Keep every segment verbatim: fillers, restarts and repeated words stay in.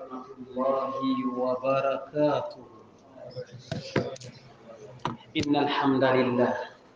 ورحمة الله وبركاته. إن الحمد لله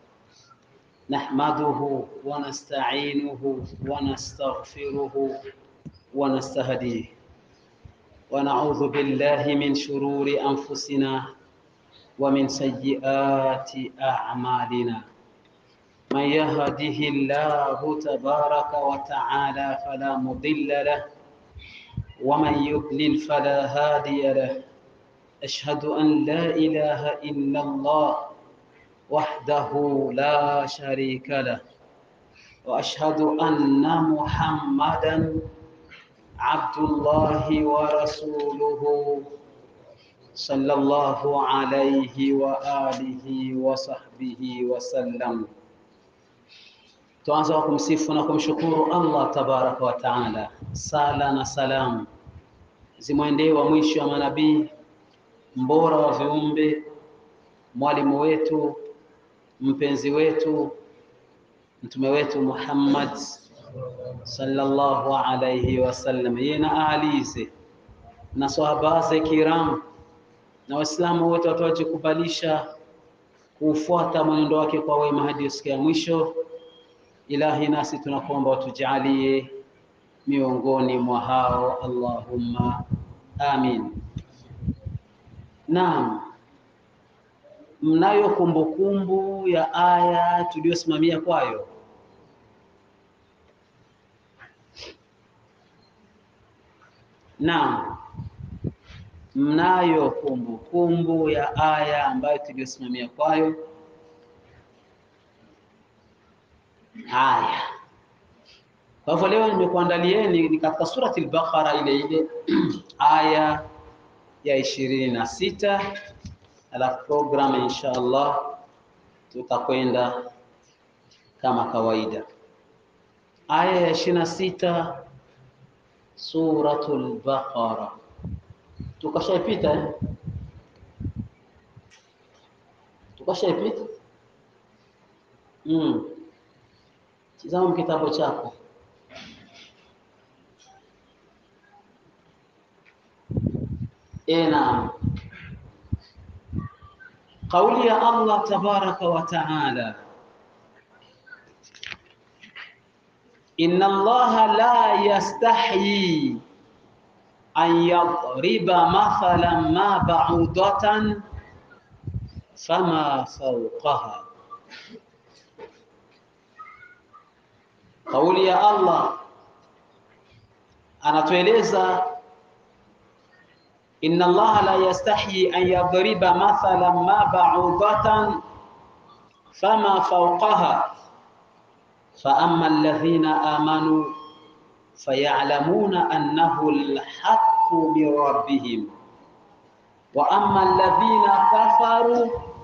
نحمده ونستعينه ونستغفره ونستهديه ونعوذ بالله من شرور أنفسنا ومن سيئات أعمالنا. من يهده الله تبارك وتعالى فلا مضل له ومن يضلل فلا هادي له. أشهد أن لا إله إلا الله وحده لا شريك له، وأشهد أن محمدًا عبد الله ورسوله صلى الله عليه وآله وصحبه وسلم. Tuanza kwa kumsifu na kumshukuru Allah tabaraka wa taala. Sala na salamu zimwendee wa mwisho wa manabii, mbora wa viumbe, mwalimu wetu, mpenzi wetu, mtume wetu Muhammad sallallahu alayhi wasallam, yeye na alize na sahaba zake kiram na waislamu wote watakaojikubalisha kufuata mwenendo wake kwa wema hadi siku ya mwisho. Ilahi, nasi tunakuomba utujalie miongoni mwa hao, Allahumma amin. Naam, mnayo kumbukumbu ya aya tuliyosimamia kwayo? Naam, mnayo kumbukumbu ya aya ambayo tuliyosimamia kwayo? Haya, kwa hivyo leo nimekuandalieni ni katika surati al-Baqara ile ile aya ya ishirini na sita. Alafu program insha Allah tutakwenda kama kawaida. Aya ya ishirini na sita suratul Baqara tukashaipita eh? tukashaipita mm. Tazama kitabu chako. Ena kauli ya Allah tabaraka wa taala, inna Allaha la yastahyi an yadriba mathalan ma ba'udatan fama fawqaha. Kauli ya Allah anatueleza inna Allaha la yastahyi an yadriba mathalan ma ba'udatan fama fawqaha fa amma alladhina amanu fayalamuna annahu alhaqqu min rabbihim wa amma alladhina kafaru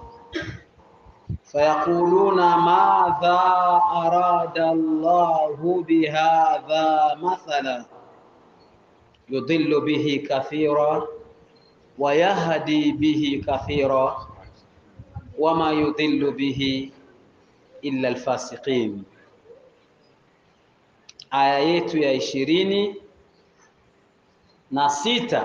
fayaquluna madha arada Allahu bihadha mathala yudillu bihi kathira wa yahdi bihi kathira wama yudillu bihi illa alfasiqin. Aya yetu ya ishirini na sita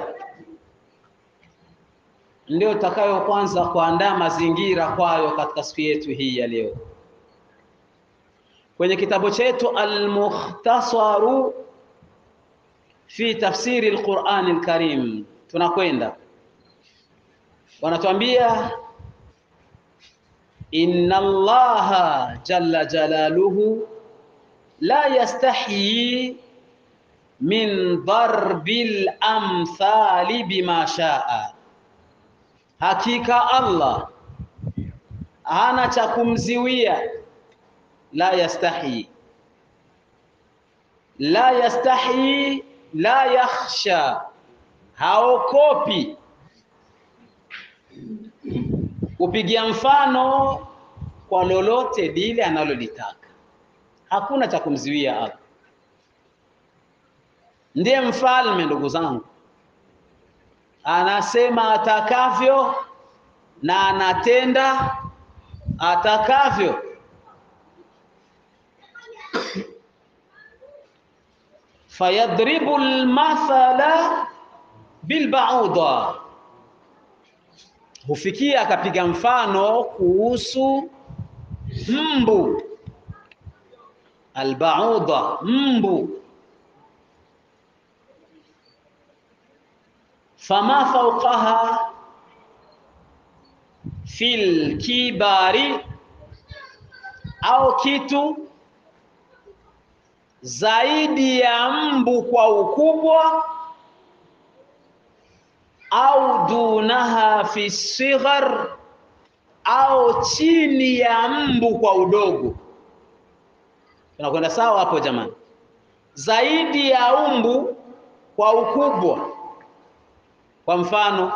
ndio utakayo kwanza kuandaa mazingira kwayo katika siku yetu hii ya leo. Kwenye kitabu chetu Al-Mukhtasaru fi tafsiri al-Qur'an al-Karim tunakwenda, wanatuambia inna Allaha jalla jalaluhu la yastahyi min darbil amthali bima shaa. Hakika Allah hana cha kumziwia. La yastahyi, la yastahyi, la yakhsha, haokopi kupigia mfano kwa lolote lile analolitaka. Hakuna cha kumziwia Allah. Ndiye mfalme, ndugu zangu, anasema atakavyo na anatenda atakavyo. Fayadribu almathala bilbauda, hufikia akapiga mfano kuhusu mbu. Albauda, mbu. Fama fawqaha fil kibari, au kitu zaidi ya mbu kwa ukubwa, au dunaha fi sighar, au chini ya mbu kwa udogo. Tunakwenda sawa hapo jamani? Zaidi ya mbu kwa ukubwa, kwa mfano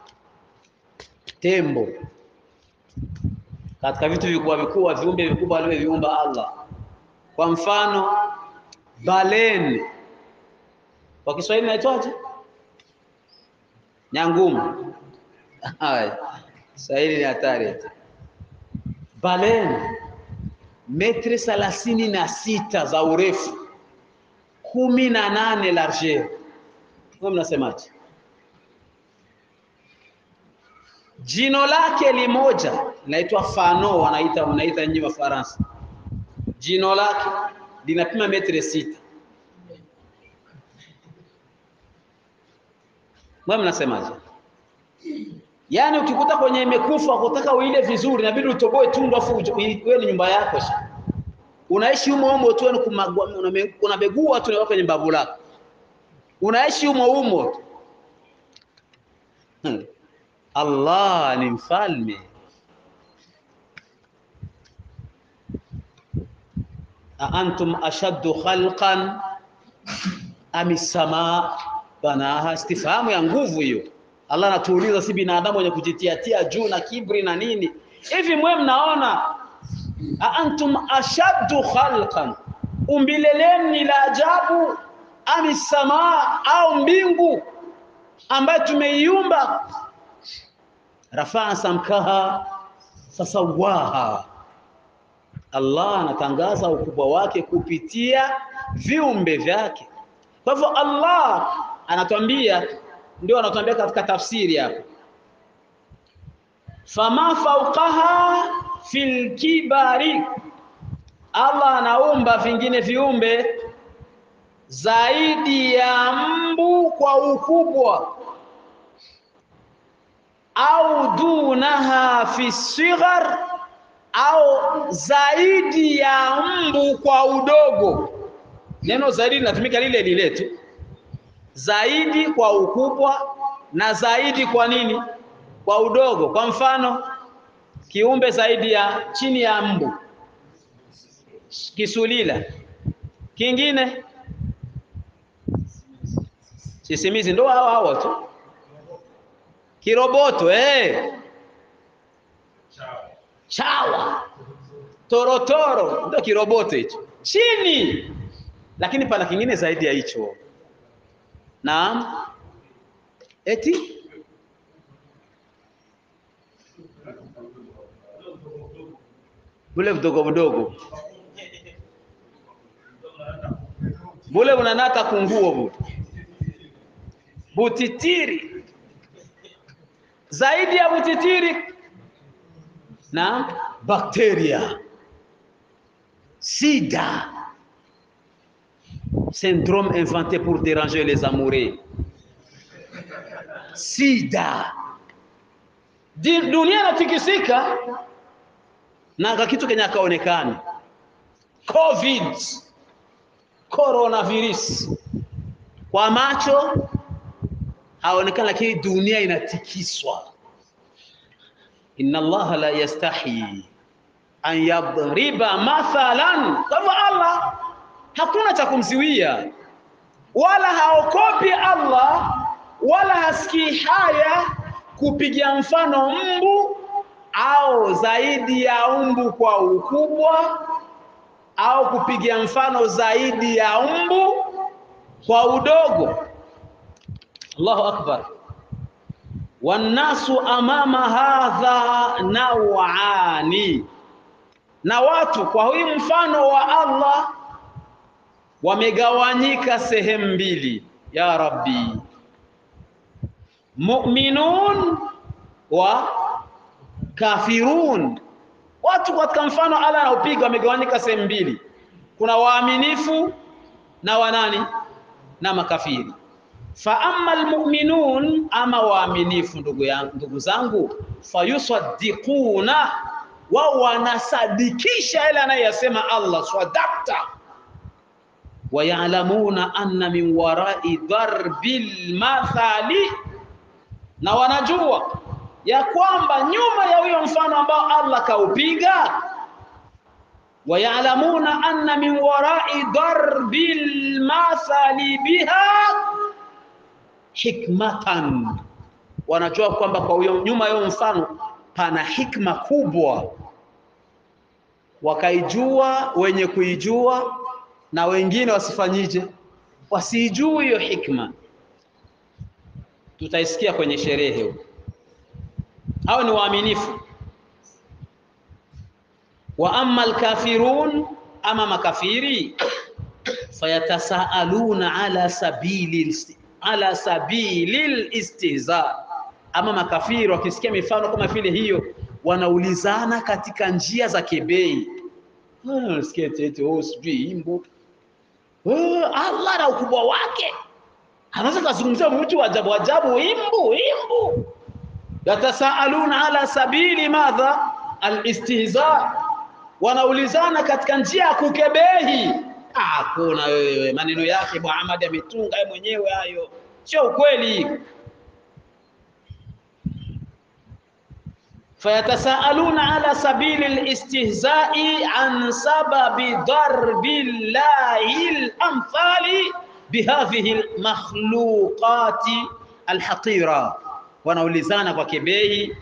tembo, katika vitu vikubwa vikubwa, viumbe vikubwa alivyoviumba Allah. Kwa mfano balen, kwa Kiswahili inaitwaje? Nyangumi. Haya, Kiswahili ni hatari. Balen metri thelathini na sita za urefu, kumi na nane largeur. Wewe mnasemaje? Jino lake limoja linaitwa fano, wanaita mnaita nyinyi wa Faransa. Jino lake linapima metri sita. Wewe mnasemaje? Yaani ukikuta kwenye imekufa kutaka uile vizuri inabidi utoboe tundu afu wewe ni nyumba yako sasa. Unaishi humo humo tu, ni unabegua tu kwenye babu lako. Unaishi humo humo. Hmm. Allah ni mfalme. A antum ashaddu khalqan am as-samaa banaha. Istifhamu ya nguvu hiyo. Allah anatuuliza si binadamu wenye kujitiatia juu na kibri na nini. Hivi mwe mnaona a antum ashaddu khalqan, umbile lenu ni la ajabu, am as-samaa, au mbingu ambayo tumeiumba. Rafa'a samkaha fasawaha. Allah anatangaza ukubwa wake kupitia viumbe vyake. Kwa hivyo Allah anatuambia, ndio anatuambia katika tafsiri hapo, fama fawqaha fil kibari, Allah anaumba vingine viumbe zaidi ya mbu kwa ukubwa, au dunaha fi sighar, au zaidi ya mbu kwa udogo. Neno zaidi linatumika lile lile tu, zaidi kwa ukubwa na zaidi kwa nini? Kwa udogo. Kwa mfano kiumbe zaidi ya chini ya mbu, kisulila. Kingine sisimizi, ndo hao hao tu. Kiroboto, eh chawa, torotoro, ndio kiroboto hicho chini. Lakini pana kingine zaidi ya hicho. Naam, eti bule mdogo mdogo, bule unanata kunguo bule, butitiri, zaidi ya butitiri. Naam, bakteria, sida, syndrome inventé pour déranger les amoureux. Sida. Dunia inatikisika na kitu kenye kaonekana. Covid, coronavirus. Kwa macho haonekana, lakini dunia inatikiswa. Inna Allah la yastahi an yadriba mathalan. Kama Allah hakuna cha kumziwia, wala haokopi Allah, wala hasikii haya kupigia mfano mbu, au zaidi ya mbu kwa ukubwa, au kupigia mfano zaidi ya mbu kwa udogo. Allahu akbar. Wannasu amama hadha naw'ani, na watu kwa hii mfano wa Allah wamegawanyika sehemu mbili. Ya Rabbi, mu'minun wa kafirun. Watu katika mfano Allah anaupiga wamegawanyika sehemu mbili. Kuna waaminifu na wanani na makafiri. Fa amma almu'minun, ama waaminifu ndugu yangu ndugu zangu, fayusaddiquna, wa wanasadikisha ile anayosema Allah, sadaqta, wa ya'lamuna anna min wara'i darbil mathali, na wanajua ya kwamba nyuma ya huyo mfano ambao Allah kaupiga, wa ya'lamuna anna min wara'i darbil mathali biha hikmatan, wanajua kwamba kwa huyo nyuma ya huyo mfano pana hikma kubwa. Wakaijua wenye kuijua na wengine wasifanyije, wasijue hiyo hikma. Tutaisikia kwenye sherehe huko. Hao ni waaminifu. Wa amma alkafirun, ama makafiri, fayatasaaluna ala sabili ala sabilil istihza, ama makafiri wakisikia mifano kama vile hiyo wanaulizana katika njia za kebei. Ah, sikia tete, oh sijui imbo, oh Allah na ukubwa wake anaweza kuzungumzia mtu ajabu ajabu, imbu imbu. Yatasaaluna ala sabili madha alistihza, wanaulizana katika njia ya kukebehi. Ah, kuna wewe maneno yake Muhammad ametunga yeye mwenyewe, hayo sio ukweli. Fayatasaaluna ala sabili alistihza'i an sababi darbillahi al-amthali bihadhihi al-makhluqati al-hatira, wanaulizana kwa kebei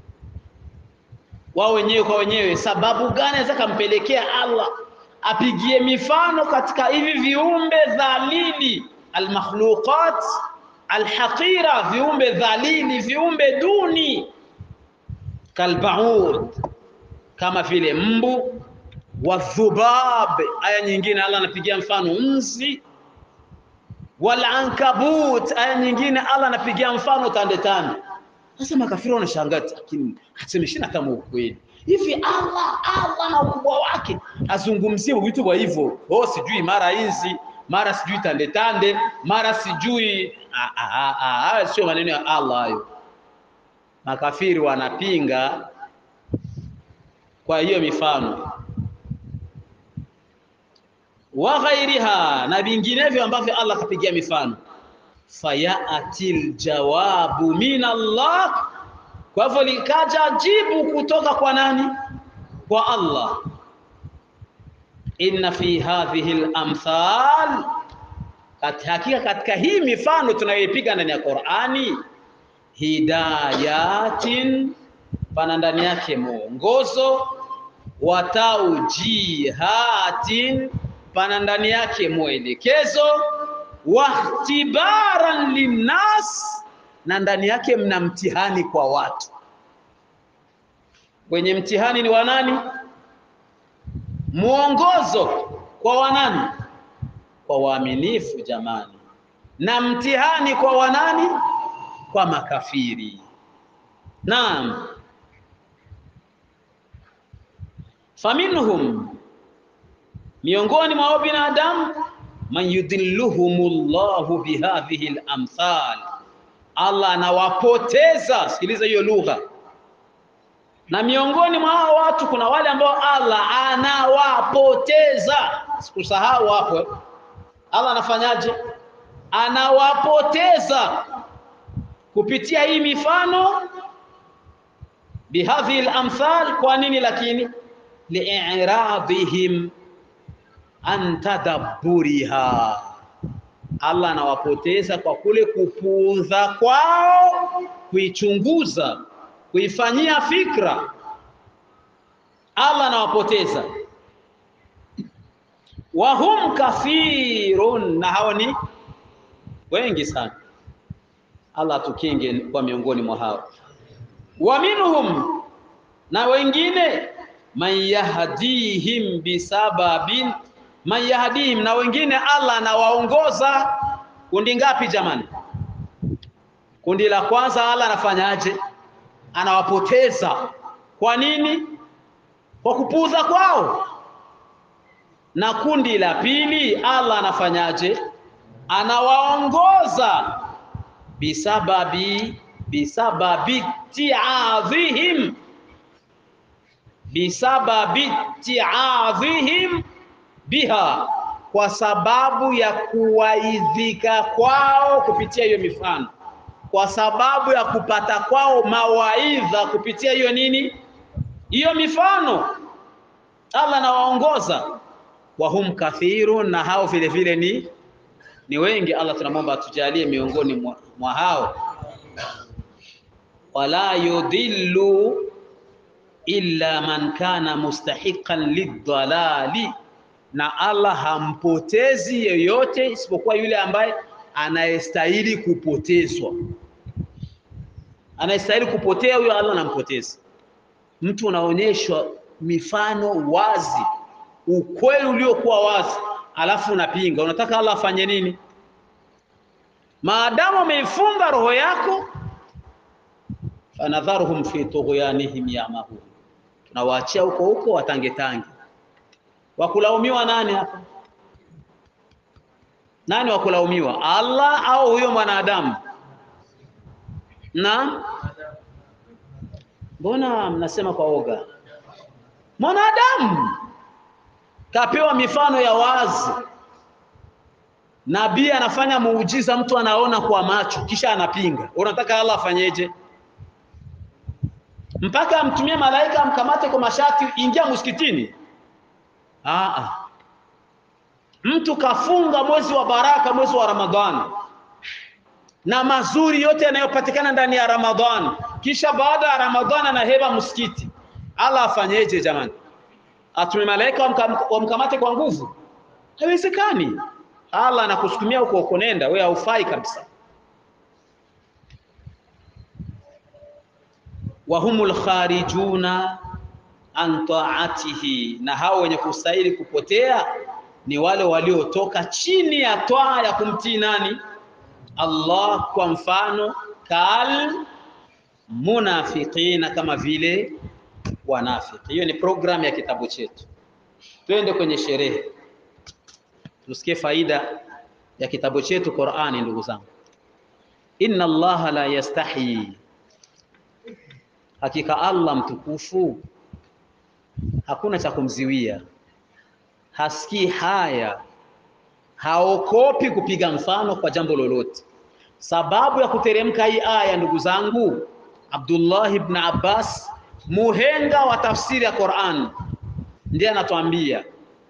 wao wenyewe kwa wenyewe, sababu gani inaweza kumpelekea Allah apigie mifano katika hivi viumbe dhalili, al-makhluqat al-haqira, viumbe dhalili, viumbe duni, kalbaud, kama vile mbu, wa dhubab. Aya nyingine Allah anapigia mfano nzi, wal ankabut. Aya nyingine Allah anapigia mfano tande tande. Sasa makafiri wanashangaa, lakini asemeshina kama ukweli hivi Allah Allah na ukubwa wake azungumzie vitu kwa hivyo, oh sijui mara hizi mara sijui tande tande mara sijui a a a, a sio maneno ya Allah hayo. Makafiri wanapinga kwa hiyo mifano wa ghairiha, na vinginevyo ambavyo Allah kapigia mifano. Fayatil jawabu min Allah, kwa hivyo likaja jibu kutoka kwa nani? Kwa Allah. Inna fi hadhihi al-amthal, hakika katika hii mifano tunayoipiga ndani ya Qur'ani, hidayatin, pana ndani yake mwongozo, wa taujihatin, pana ndani yake mwelekezo, wa ihtibaran linnas, na ndani yake mna mtihani kwa watu. Wenye mtihani ni wanani? Muongozo kwa wanani? Kwa waaminifu jamani. Na mtihani kwa wanani? Kwa makafiri. Naam. Faminhum, miongoni mwa binadamu, man yudilluhumullahu bihadhihi al-amthal, Allah anawapoteza. Sikiliza hiyo lugha. Na miongoni mwa hao watu kuna wale ambao Allah anawapoteza. Sikusahau hapo. Allah anafanyaje? Anawapoteza kupitia hii mifano, bihadhihi al-amthal. Kwa nini lakini? li'iradihim an tadabburiha, Allah anawapoteza kwa kule kupuuza kwao kuichunguza, kuifanyia fikra. Allah anawapoteza. Wa hum kathirun, na hao ni wengi sana. Allah tukinge kwa miongoni mwa hao. Wa minhum, na wengine, man yahdihim bisababin, man yahdihim, na wengine Allah anawaongoza. Kundi ngapi jamani? Kundi la kwanza Allah anafanyaje? Anawapoteza. Kwa nini? Kwa kupuuza kwao. Na kundi la pili Allah anafanyaje? Anawaongoza bisababi bisababi ti'adhihim bisababi ti'adhihim biha, kwa sababu ya kuwaidhika kwao kupitia hiyo mifano, kwa sababu ya kupata kwao mawaidha kupitia hiyo nini, hiyo mifano. Allah anawaongoza. Wahum kathirun, na hao vile vile ni ni wengi. Allah tunamwomba atujalie miongoni mwa, mwa hao. Wala yudillu illa man kana mustahiqan lidhalali, na Allah hampotezi yeyote isipokuwa yule ambaye anayestahili kupotezwa. Anayestahili kupotea huyo Allah anampoteza. Mtu unaonyeshwa mifano wazi, ukweli uliokuwa wazi, alafu unapinga. Unataka Allah afanye nini? Maadamu umeifunga roho yako, fanadharuhum fi tughyanihim yamahun, tunawaachia huko huko watange tange. Wakulaumiwa nani hapa? Nani wakulaumiwa, Allah au huyo mwanadamu? Na mbona mnasema kwa oga? Mwanadamu kapewa mifano ya wazi. Nabii anafanya muujiza, mtu anaona kwa macho kisha anapinga. Unataka Allah afanyeje? Mpaka amtumie malaika amkamate kwa mashati, ingia msikitini? Ah ah. Mtu kafunga mwezi wa baraka, mwezi wa Ramadhani, na mazuri yote yanayopatikana ndani ya Ramadhani, kisha baada ya Ramadhani anaheba msikiti. Allah afanyeje jamani? Atume malaika wamkamate kwa nguvu? Haiwezekani. Allah anakusukumia huko huko, nenda wewe, haufai kabisa. Wahumul kharijuna an ta'atihi, na hao wenye kustahili kupotea ni wale waliotoka chini ya toa ya kumtii nani? Allah. Kwa mfano kal munafiqina, kama vile wanafiki. Hiyo ni program ya kitabu chetu. Twende kwenye sherehe tusikie faida ya kitabu chetu Qur'ani. Ndugu zangu, inna Allah la yastahi, hakika Allah mtukufu hakuna cha kumziwia, hasikii haya, haokopi kupiga mfano kwa jambo lolote. Sababu ya kuteremka hii aya, ndugu zangu, Abdullah ibn Abbas, muhenga wa tafsiri ya Qur'an, ndiye anatuambia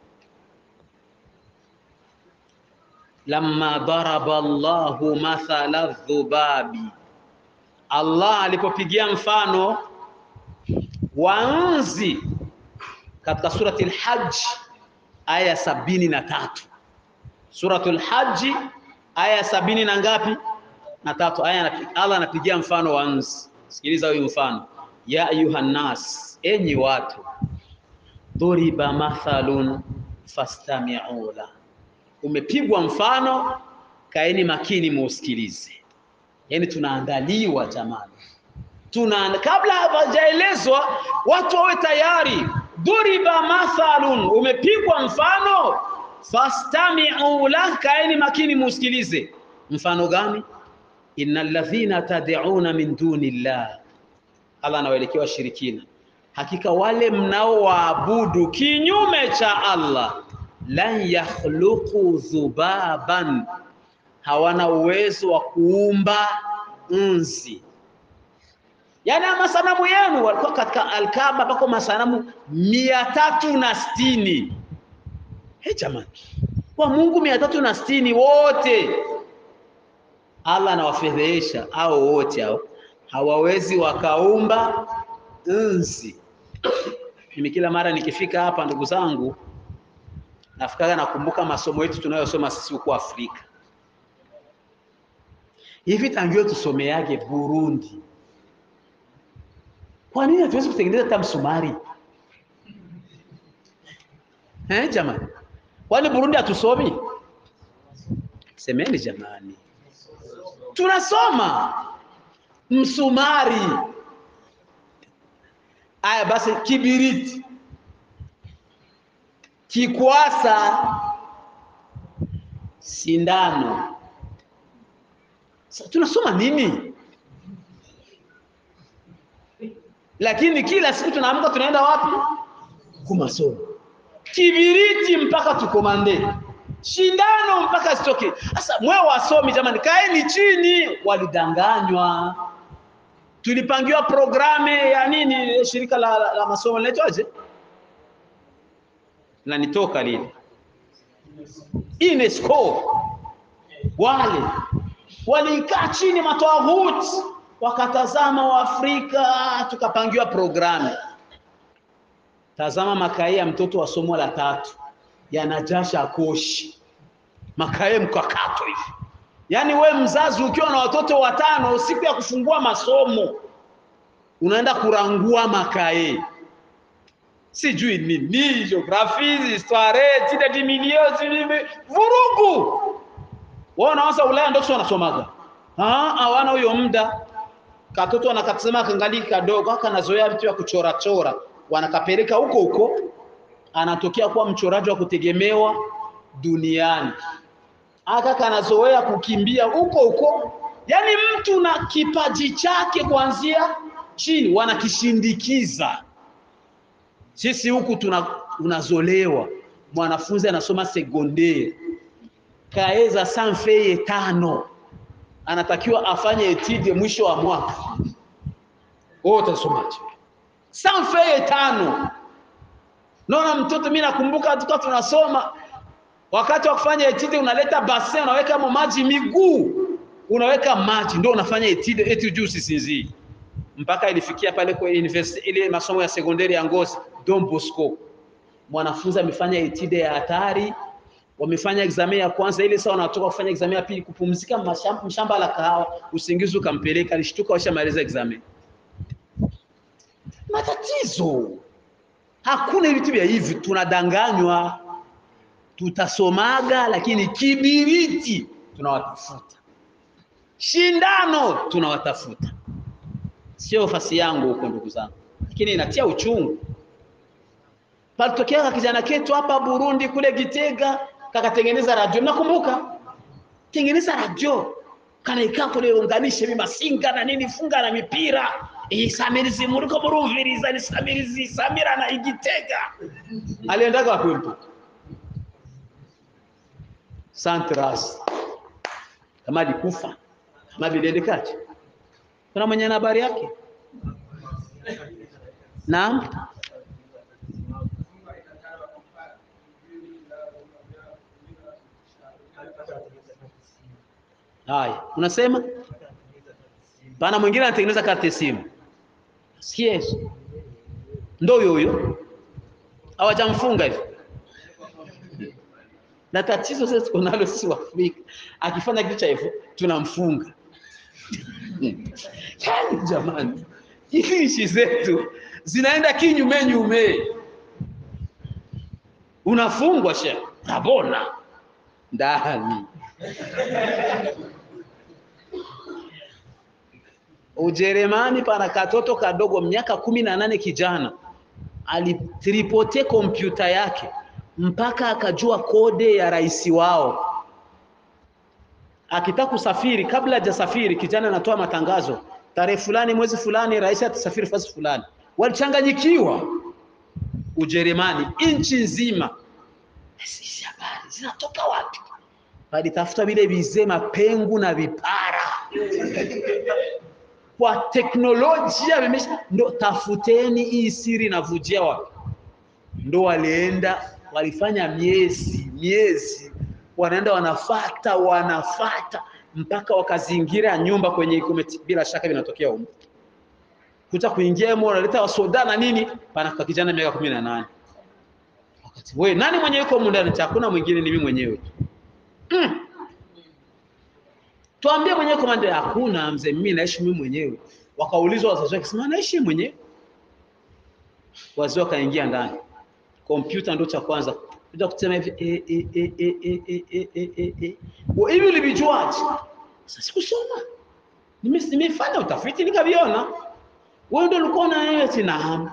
lamma daraba Allahu mathala dhubabi, Allah alipopigia mfano wa nzi katika surati al-Hajj aya sabini na tatu. Suratul Hajj aya sabini na ngapi? Na tatu. Aya Allah anapigia mfano wa nzi. Sikiliza huyu mfano: ya ayuhan nas, enyi watu, duriba mathalun fastami'u la, umepigwa mfano, kaeni makini muusikilize. Yani tunaandaliwa jamani, tuna kabla hajaelezwa watu wawe tayari. Duriba mathalun, umepigwa mfano, fastami'u la, kaeni makini muusikilize. Mfano gani? Innal ladhina tad'una min dunillah, Allah anawaelekea washirikina, hakika wale mnaoabudu kinyume cha Allah, lan yakhluqu dhubaban, hawana uwezo wa kuumba nzi. Yani masanamu yenu walikuwa katika Al-Kaaba pako masanamu mia tatu na sitini. He jamani, kwa Mungu mia tatu na sitini wote Allah anawafedhesha, au wote hao hawawezi wakaumba nzi. Mimi kila mara nikifika hapa, ndugu zangu, nafikaga nakumbuka masomo yetu tunayosoma sisi huko Afrika. Hivi tangio tusomeage Burundi, kwa nini hatuwezi kutengeneza hata msumari? Eh jamani, kwani Burundi hatusomi? Semeni jamani, tunasoma. msumari. Aya basi kibiriti, kikwasa, sindano. Sasa tunasoma nini? Lakini kila siku tunaamka tunaenda wapi? Kumasomo. Kibiriti mpaka tukomande, shindano mpaka sitoke. Sasa mwe wasomi jamani, kaeni chini. Walidanganywa. Tulipangiwa programe ya nini, shirika la, la, la masomo linaitwaje? Na nitoka lile UNESCO. Wale walikaa chini matawahut, wakatazama wa Afrika, tukapangiwa programe. Tazama makai ya mtoto wa somo la tatu yanajasha koshi, makai mkakato hivi. Yaani we mzazi ukiwa na watoto watano, siku ya kufungua masomo unaenda kurangua makai. Sijui nini, geography, histoire, tide de milieu, vurugu. Wao naanza Ulaya ndio wanasomaga. Ah, hawana huyo muda. Katoto anakatazama kangali kadogo, akanazoea vitu vya kuchora chora. Wanakapeleka huko huko, anatokea kuwa mchoraji wa kutegemewa duniani. Aka kanazoea kukimbia huko huko. Yaani mtu na kipaji chake kuanzia chini wanakishindikiza. Sisi huku tuna unazolewa. Mwanafunzi anasoma sekondari, kaeza sanfeye tano, anatakiwa afanye etide mwisho wa mwaka. Wewe utasomaje? Sanfeye tano. Naona mtoto, mimi nakumbuka tuka tunasoma, wakati wa kufanya etide unaleta bassin, unaweka maji miguu, unaweka maji ndio unafanya etide eti juu sisinzi. Mpaka ilifikia pale kwa university ile masomo ya sekondari ya Ngozi, Don Bosco. Mwanafunzi amefanya etide ya hatari, wamefanya examen ya kwanza, ile sawa wanatoka kufanya examen ya pili, kupumzika mashamba, mshamba la kahawa, usingizi ukampeleka, alishtuka washamaliza examen. Matatizo. Hakuna vitu vya hivi, tunadanganywa. Tutasomaga lakini kibiriti tunawatafuta, shindano tunawatafuta. Sio fasi yangu huko ndugu zangu, lakini inatia uchungu. Palitokea kijana ketu hapa Burundi kule Gitega, kakatengeneza radio. Nakumbuka tengeneza radio, kana ikaa kule unganishe mimi masinga na nini, funga na mipira. Eh, Samirizi muriko muruviriza ni Samirizi Samira na Igitega. Aliendaga wapi mtu? Santras. Kama alikufa, kama bilendekaje? Kuna mwenye habari yake? Naam. Hai, unasema? Bana mwingine anatengeneza karte simu. Sikies. Ndio yoyo. Hawajamfunga hivi. Na tatizo sasa tuko nalo sisi wa Afrika. Akifanya kitu cha hivyo tunamfunga. Yaani jamani, hizi nchi zetu zinaenda kinyume nyume. Unafungwa shehe. Rabona ndani. Ujerumani pana katoto kadogo miaka kumi na nane, kijana alitripote kompyuta yake mpaka akajua kode ya rais wao. Akitaka kusafiri, kabla hajasafiri kijana anatoa matangazo, tarehe fulani mwezi fulani rais atasafiri fasi fulani. Walichanganyikiwa Ujerumani, nchi nzima. Sisi habari zinatoka wapi? Walitafuta vile vizema pengu na vipara. Kwa teknolojia vimesha, ndo tafuteni hii siri na vujia wapi. Ndo walienda, walifanya miezi, miezi. Wanaenda wanafata, wanafata. Mpaka wakazingira nyumba kwenye ikumeti, bila shaka vinatokea huko. Kuta kuingia mo, wanaleta wasoda na nini, pana kwa kijana miaka kumi na nane. Wakati, we, nani mwenye yuko mundani? Hakuna mwingine, ni mimi mwenyewe. Mm. Tuambie mwenyewe komanda. Hakuna mzee, mimi naishi mimi mwenyewe. Wakaulizwa wazazi wake, sema naishi mwenyewe. Wazee wakaingia ndani. Kompyuta ndio cha kwanza. Kuja kusema hivi eh eh eh eh eh eh eh eh. Hivi ulivijuaje? Sasa sikusoma. Nimefanya utafiti nikaviona. Wewe ndio ulikuwa na yeye tena.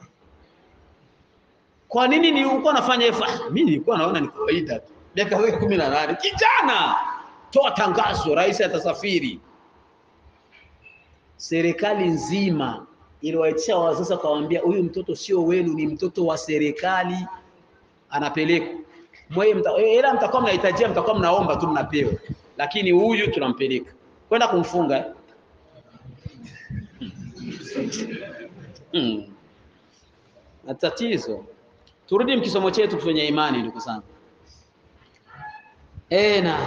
Kwa nini ni ulikuwa unafanya hivyo? Mimi nilikuwa naona ni kawaida tu. Miaka kumi na nane kijana, toa tangazo, rais atasafiri. Serikali nzima iliwaitisha wazazi kawaambia huyu mtoto sio wenu, ni mtoto wa serikali, anapelekwa. Mwe ila mtakuwa mnahitajia, mtakuwa mnaomba tu mnapewa. Lakini huyu tunampeleka. Kwenda kumfunga. Hmm. Tatizo. Turudi mkisomo chetu kwenye imani ndugu zangu. Eh na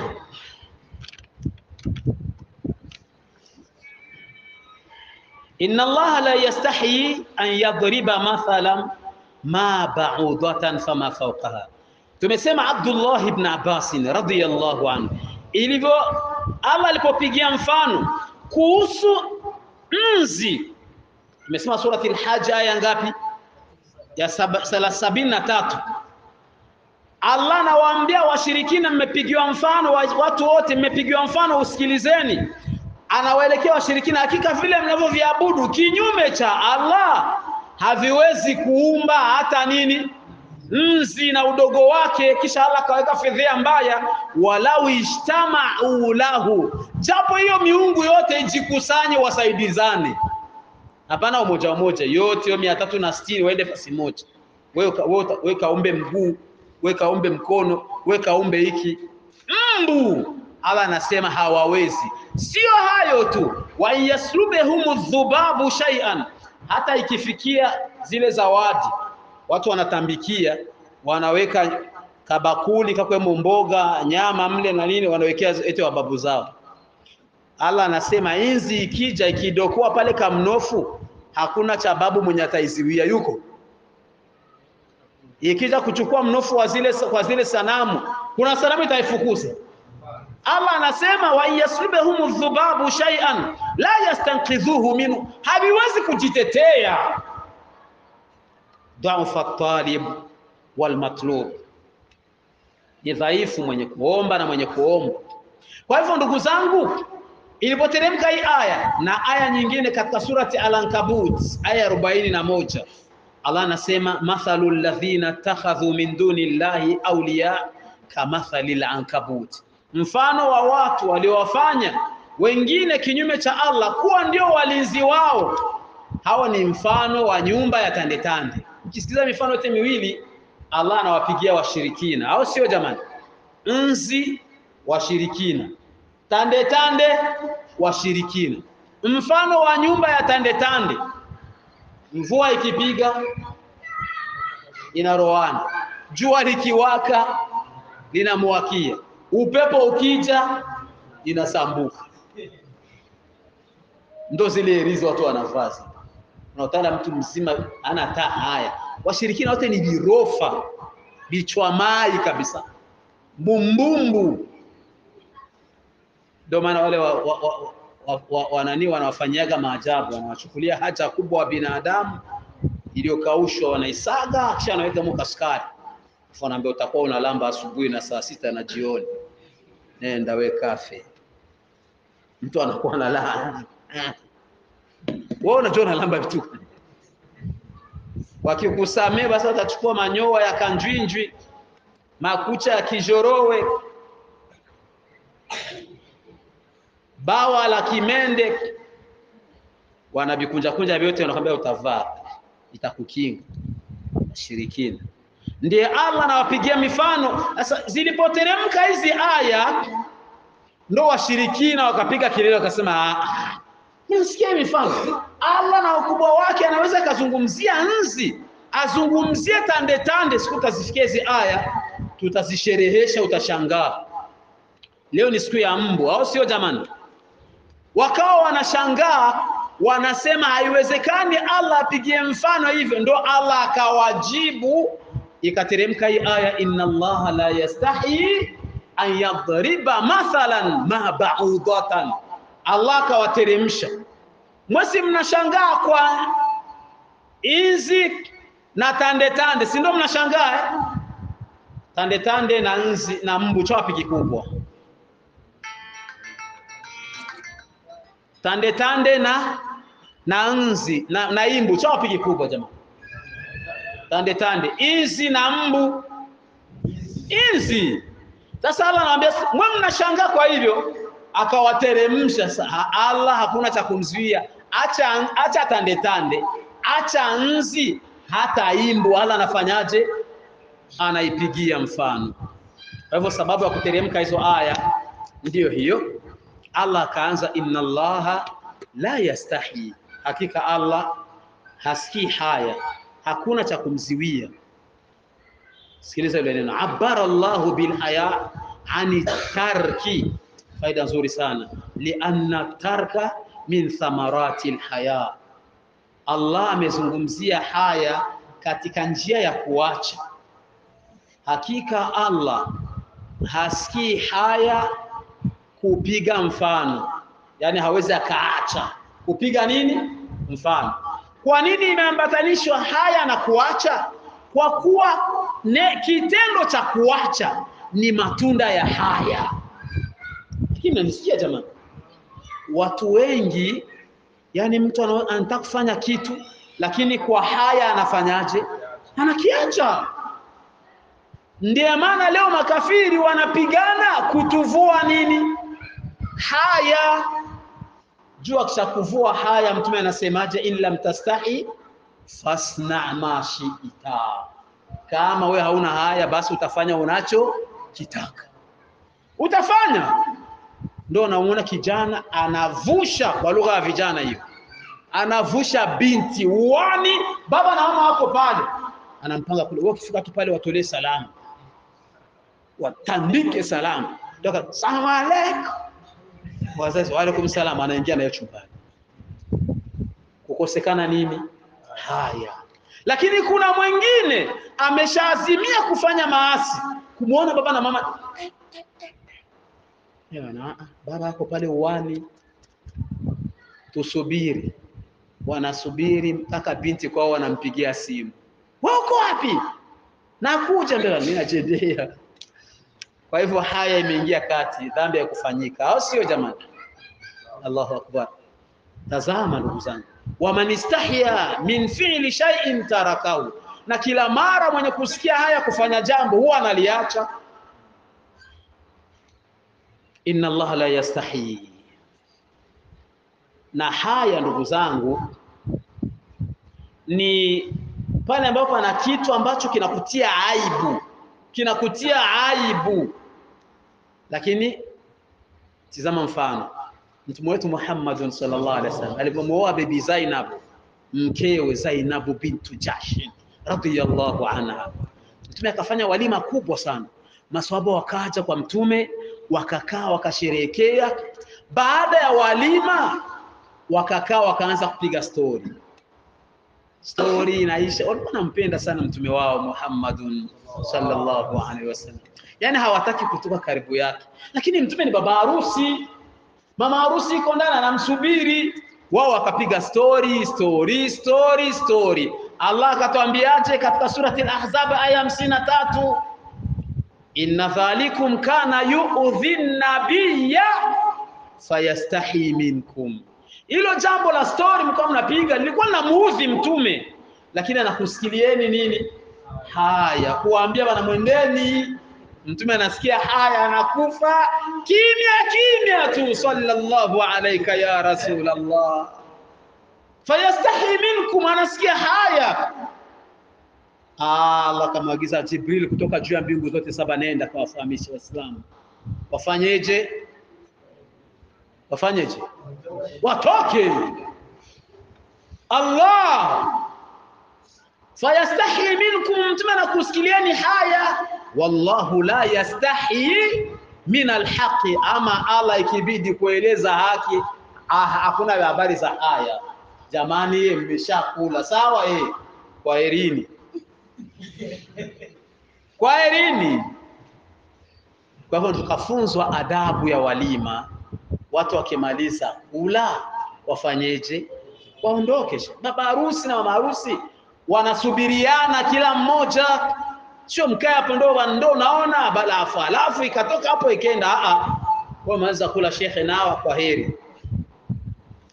Inna Allah la yastahi an yadriba mathalan ma ba'udatan fama fawqaha. Tumesema Abdullah ibn Abbas radhiyallahu anhu ilivyo Allah alipopigia mfano kuhusu nzi. Tumesema surati al-Hajj aya ngapi? Ya sabini na tatu. Allah anawaambia washirikina mmepigiwa mfano, watu wote mmepigiwa mfano, usikilizeni. Anawaelekea washirikina, hakika vile mnavyoviabudu kinyume cha Allah haviwezi kuumba hata nini nzi na udogo wake. Kisha Allah kaweka fedhea mbaya, walau ishtama'u lahu, japo hiyo miungu yote ijikusanye wasaidizane. Hapana umoja umoja, yote hiyo mia tatu na sitini waende fasi moja. Wewe wewe kaombe mguu, wewe kaombe mkono, wewe kaombe hiki. Mbu Allah anasema hawawezi. Sio hayo tu, wa yaslubuhumu dhubabu shay'an, hata ikifikia zile zawadi watu wanatambikia, wanaweka kabakuli kakwemo mboga, nyama mle na nini, wanawekea eti wababu zao. Allah anasema inzi ikija ikidokoa pale kamnofu, hakuna cha babu mwenye ataiziwia yuko. Ikija kuchukua mnofu wa zile kwa zile sanamu, kuna sanamu itaifukuza. Allah anasema wa yaslubuhum dhubabu shay'an la yastanqidhuhu minhu, habiwezi kujitetea. Dhaifu at-talib wal matlub, ni dhaifu mwenye kuomba na mwenye kuomba. Kwa hivyo ndugu zangu, ilipoteremka hii aya na aya nyingine katika surati Al-Ankabut aya arobaini na moja, Allah anasema mathalul ladhina takhadhu min dunillahi awliya kamathalil ankabut, mfano wa watu waliowafanya wengine kinyume cha Allah kuwa ndio walinzi wao, hawa ni mfano wa nyumba ya tande tande. Ukisikiza mifano yote miwili Allah anawapigia washirikina, au sio jamani? Nzi washirikina, tande tande washirikina. Mfano wa nyumba ya tande tande, mvua ikipiga inaroana, jua likiwaka linamwakia, upepo ukija inasambuka. Ndo zile rizo watu wanavazi. Unaotana mtu mzima ana taa haya. Washirikina wote ni virofa, bichwa mai kabisa, bumbumbu. Ndio maana wale wa, wa, wa, wa, wa, wanani wanawafanyaga maajabu, wanawachukulia haja kubwa wa binadamu iliyokaushwa, wanaisaga kisha wanaweka muka sukari. Wanaambia utakuwa unalamba asubuhi na saa sita na jioni, nenda we kafe. Mtu anakuwa analala, wewe unajua unalamba vitu. Wakikusamea basi watachukua manyoa ya kanjwinjwi, makucha ya kijorowe, bawa la kimende, wanavikunja kunja vyote, wanakuambia utavaa, itakukinga. Shirikina ndiye Allah anawapigia mifano. Sasa zilipoteremka hizi aya, ndo washirikina wakapiga kelele wakasema, ah, nisikie mifano. Allah na ukubwa wake anaweza kazungumzia nzi, azungumzie tande tande. Siku tazisikia hizi aya tutazisherehesha, utashangaa. Leo ni siku ya mbu, au sio jamani? Wakawa wanashangaa, wanasema haiwezekani Allah apigie mfano hivyo. Ndo Allah akawajibu, ikateremka hii aya, inna Allah la yastahi an yadriba mathalan ma ba'udatan. Allah akawateremsha. Mwesi mnashangaa kwa inzi na tande tande, si ndio mnashangaa eh? Tande tande na nzi na mbu, chapi kikubwa. Tande tande na na nzi na, na imbu. Chao pigi kubwa jamaa. Tande tande, inzi na mbu. Inzi. Sasa Allah anamwambia mwe mnashangaa kwa hivyo, akawateremsha. Allah hakuna cha kumzuia. Acha acha tande tande, acha nzi, hata imbu Allah anafanyaje? Anaipigia mfano. Kwa hivyo sababu ya kuteremka hizo aya ndiyo hiyo. Allah akaanza inna Allaha la yastahi, hakika Allah hasikii haya, hakuna cha kumziwia. Sikiliza ile neno abara Allahu bil haya ani tarki, faida nzuri sana. Lianna tarka min thamarati al haya, Allah amezungumzia haya katika njia ya kuacha. Hakika Allah hasikii haya kupiga mfano, yani hawezi akaacha kupiga nini mfano. Kwa nini imeambatanishwa haya na kuacha? Kwa kuwa ne, kitendo cha kuacha ni matunda ya haya. Hii mnanisikia jamani? Watu wengi, yani mtu anataka kufanya kitu lakini kwa haya anafanyaje? Anakiacha. Ndiyo maana leo makafiri wanapigana kutuvua nini? Haya. Jua kisha kuvua haya, Mtume anasemaje? In lam tastahi fasna ma shi'ta, kama we hauna haya basi utafanya unacho kitaka utafanya. Ndio namuona kijana anavusha, kwa lugha ya vijana hiyo, anavusha binti uani, baba na mama wako pale, anampanga kule, wewe ukifika tu pale watolee salamu, watandike salamu, ndio salamu alaykum, wazazi wa alaykum salaam, anaingia nayo chumbani. Kukosekana nini? Haya. Lakini kuna mwingine ameshaazimia kufanya maasi, kumuona baba na mama, yana baba yako pale uwani, tusubiri. Wanasubiri mpaka binti kwao wanampigia simu, wako wapi? Nakuja mbele, mimi najendea. Kwa hivyo haya imeingia kati, dhambi ya kufanyika, au sio jamani? Allahu akbar. Tazama ndugu zangu, waman istahya min fi'li shay'in tarakahu, na kila mara mwenye kusikia haya kufanya jambo huwa analiacha. Inna Allah la yastahi. Na haya ndugu zangu ni pale ambapo ana kitu ambacho kinakutia aibu, kinakutia aibu. Lakini tizama mfano Mtume wetu Muhammad sallallahu alaihi wasallam alipomwoa bibi Zainab, mkewe Zainab bintu Jahsh radhiyallahu anha. Mtume akafanya walima kubwa sana, maswahaba wakaja kwa Mtume, wakakaa wakasherehekea. Baada ya walima wakakaa wakaanza kupiga story. Story inaisha, walikuwa wanampenda sana mtume wao Muhammadun sallallahu alaihi wasallam, yani hawataki kutoka karibu yake. Lakini mtume ni baba harusi, mama harusi iko ndani anamsubiri, wao wakapiga story story story story. Allah akatuambiaje katika surati al-Ahzab aya hamsini na tatu? Inna dhalikum kana yu'dhi an-nabiyya fayastahi minkum. Hilo jambo la story mko mnapiga lilikuwa linamuudhi mtume, lakini anakusikilieni nini? Haya, kuambia bana mwendeni. Mtume anasikia haya, anakufa kimya kimya tu, sallallahu alayka ya rasulullah. Fayastahi minkum, anasikia haya. Allah kamwagiza Jibril kutoka juu ya mbingu zote saba, nenda kawafahamisha Waislamu wafanyeje? Wafanyeje? Watoke. Allah fayastahi minkum, mtume anakusikilieni haya. Wallahu la yastahi min alhaqi, ama Allah ikibidi kueleza haki ah, hakuna habari za haya. Jamani, yeye mmeshakula sawa, eh, kwaherini kwaherini. Kwa hivyo tukafunzwa adabu ya walima. Watu wakimaliza kula wafanyeje? Waondoke. Baba harusi na mama harusi wanasubiriana, kila mmoja, sio mkae hapo ndo ndo naona balafu alafu ikatoka hapo ikenda. A a, kwa maanza kula shekhe nao kwa heri.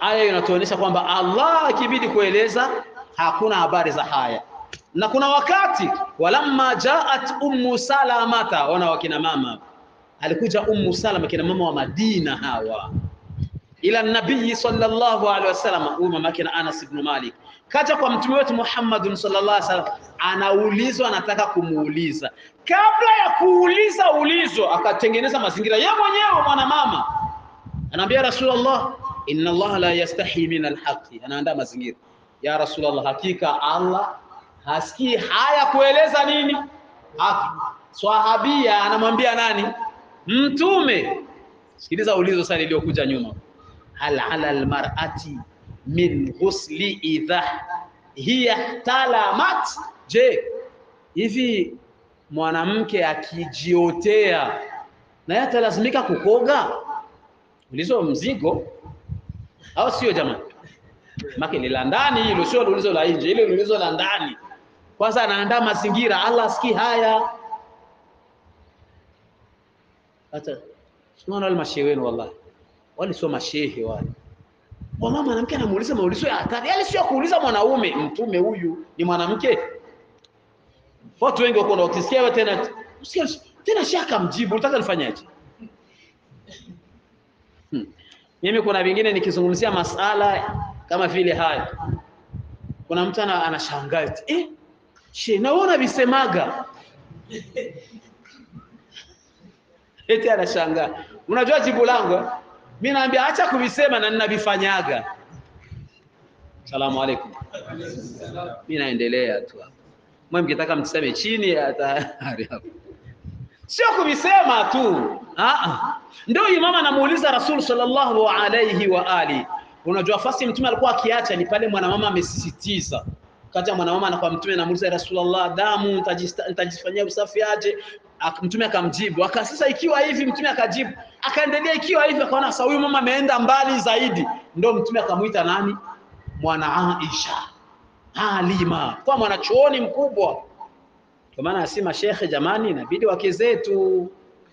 aya inatuonyesha kwamba Allah akibidi kueleza hakuna habari za haya. Na kuna wakati walamma jaat ummu salamata, wana wakina mama, alikuja ummu salama, kina mama wa Madina hawa, ila nabii sallallahu alaihi wasallam, huyu mama yake na Anas ibn Malik, kaja kwa mtume wetu Muhammad sallallahu alaihi wasallam, anaulizwa, anataka kumuuliza. Kabla ya kuuliza ulizo, akatengeneza mazingira yeye mwenyewe mwana mama, anamwambia Rasulullah, inna Allah la yastahi min alhaqi, anaandaa mazingira. Ya Rasulullah, hakika Allah hasikii haya kueleza nini haki. Swahabia anamwambia nani? Mtume. Sikiliza ulizo sasa iliyokuja nyuma. Hal ala almar'ati min ghusli idha hiya talamat, je, hivi mwanamke akijiotea na yeye atalazimika kukoga? Ulizo mzigo au sio jamani? Maki ni la ndani hilo, sio ulizo la nje. Ile ulizo la ndani. Kwanza anaandaa mazingira, Allah asikii haya. Hata unaona wale mashehe wenu, wallahi wale sio mashehe wale. Kwa mama mwanamke anamuuliza maulizo ya hatari. Yale sio kuuliza mwanaume, mtume huyu ni mwanamke. Watu wengi wako na ukisikia tena usikia tena shaka mjibu, unataka nifanyaje? Hmm. Mimi kuna vingine nikizungumzia masala kama vile haya, kuna mtu anashangaa, eh, she naona visemaga. Eti anashangaa. Unajua jibu langu? Mimi naambia acha kuvisema na ninavifanyaga. Salamu alaykum. Mimi naendelea tu hapo. Mwe mkitaka mtiseme chini hata hapo. Sio kuvisema tu. Ah ah. Ndio imama anamuuliza Rasul sallallahu alayhi wa ali. Unajua fasi mtume alikuwa akiacha ni pale mwanamama amesisitiza. Kaja mwanamama na kwa mtume anamuuliza Rasulullah, damu nitajifanyia usafi aje? Mtume akamjibu. Aka sasa ikiwa hivi, mtume akajibu. Akaendelea ikiwa hivi, akaona sasa huyu mama ameenda mbali zaidi. Ndio mtume akamuita nani? Mwana Aisha. Halima. Kwa mwanachuoni mkubwa. Kwa maana asema shekhe, jamani, inabidi wake zetu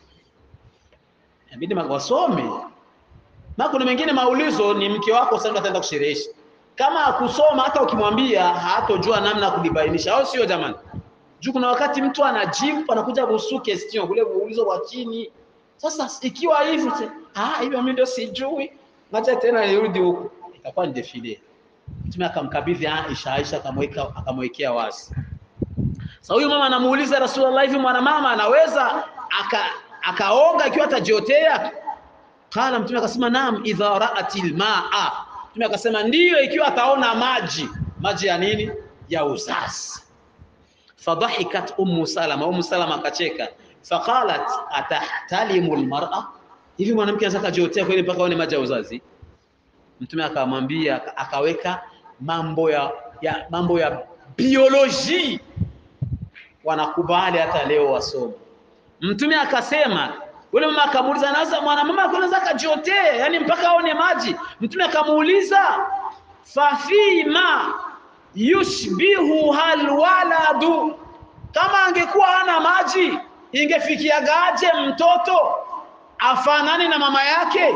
inabidi wasome. Na kuna mengine maulizo ni mke wako sasa ndo ataenda kusherehesha. Kama akusoma hata ukimwambia hatojua namna ya kulibainisha, au sio jamani? Juu kuna wakati mtu anajibu anakuja busuke sio kule uulizo wa chini. Sasa ikiwa hivi ah hivi mimi ndio sijui, acha tena nirudi huko, itakuwa ni defile. Mtume akamkabidhi Aisha, Aisha akamweka akamwekea wazi. Sasa huyu mama anamuuliza Rasulullah, hivi mwana mama anaweza aka akaoga ikiwa atajiotea? Kala mtume akasema naam idha ra'atil ma'a. Mtume akasema ndio ikiwa ataona maji. Maji ya nini? Ya uzazi. Fadhahikat ummu salama, ummu salama akacheka. Faqalat atahtalimu almar'a, hivi mwanamke anaweza kujiotea kweli mpaka aone maji ya uzazi? Mtume akamwambia, akaweka mambo ya, ya mambo ya biology wanakubali hata leo wasome. Mtume akasema, yule mama akamuuliza, naweza mwanamama anaweza kujiotea yani mpaka aone maji? Mtume akamuuliza, fa fima yushbihu hal waladu, kama angekuwa hana maji ingefikiagaje mtoto afanane na mama yake?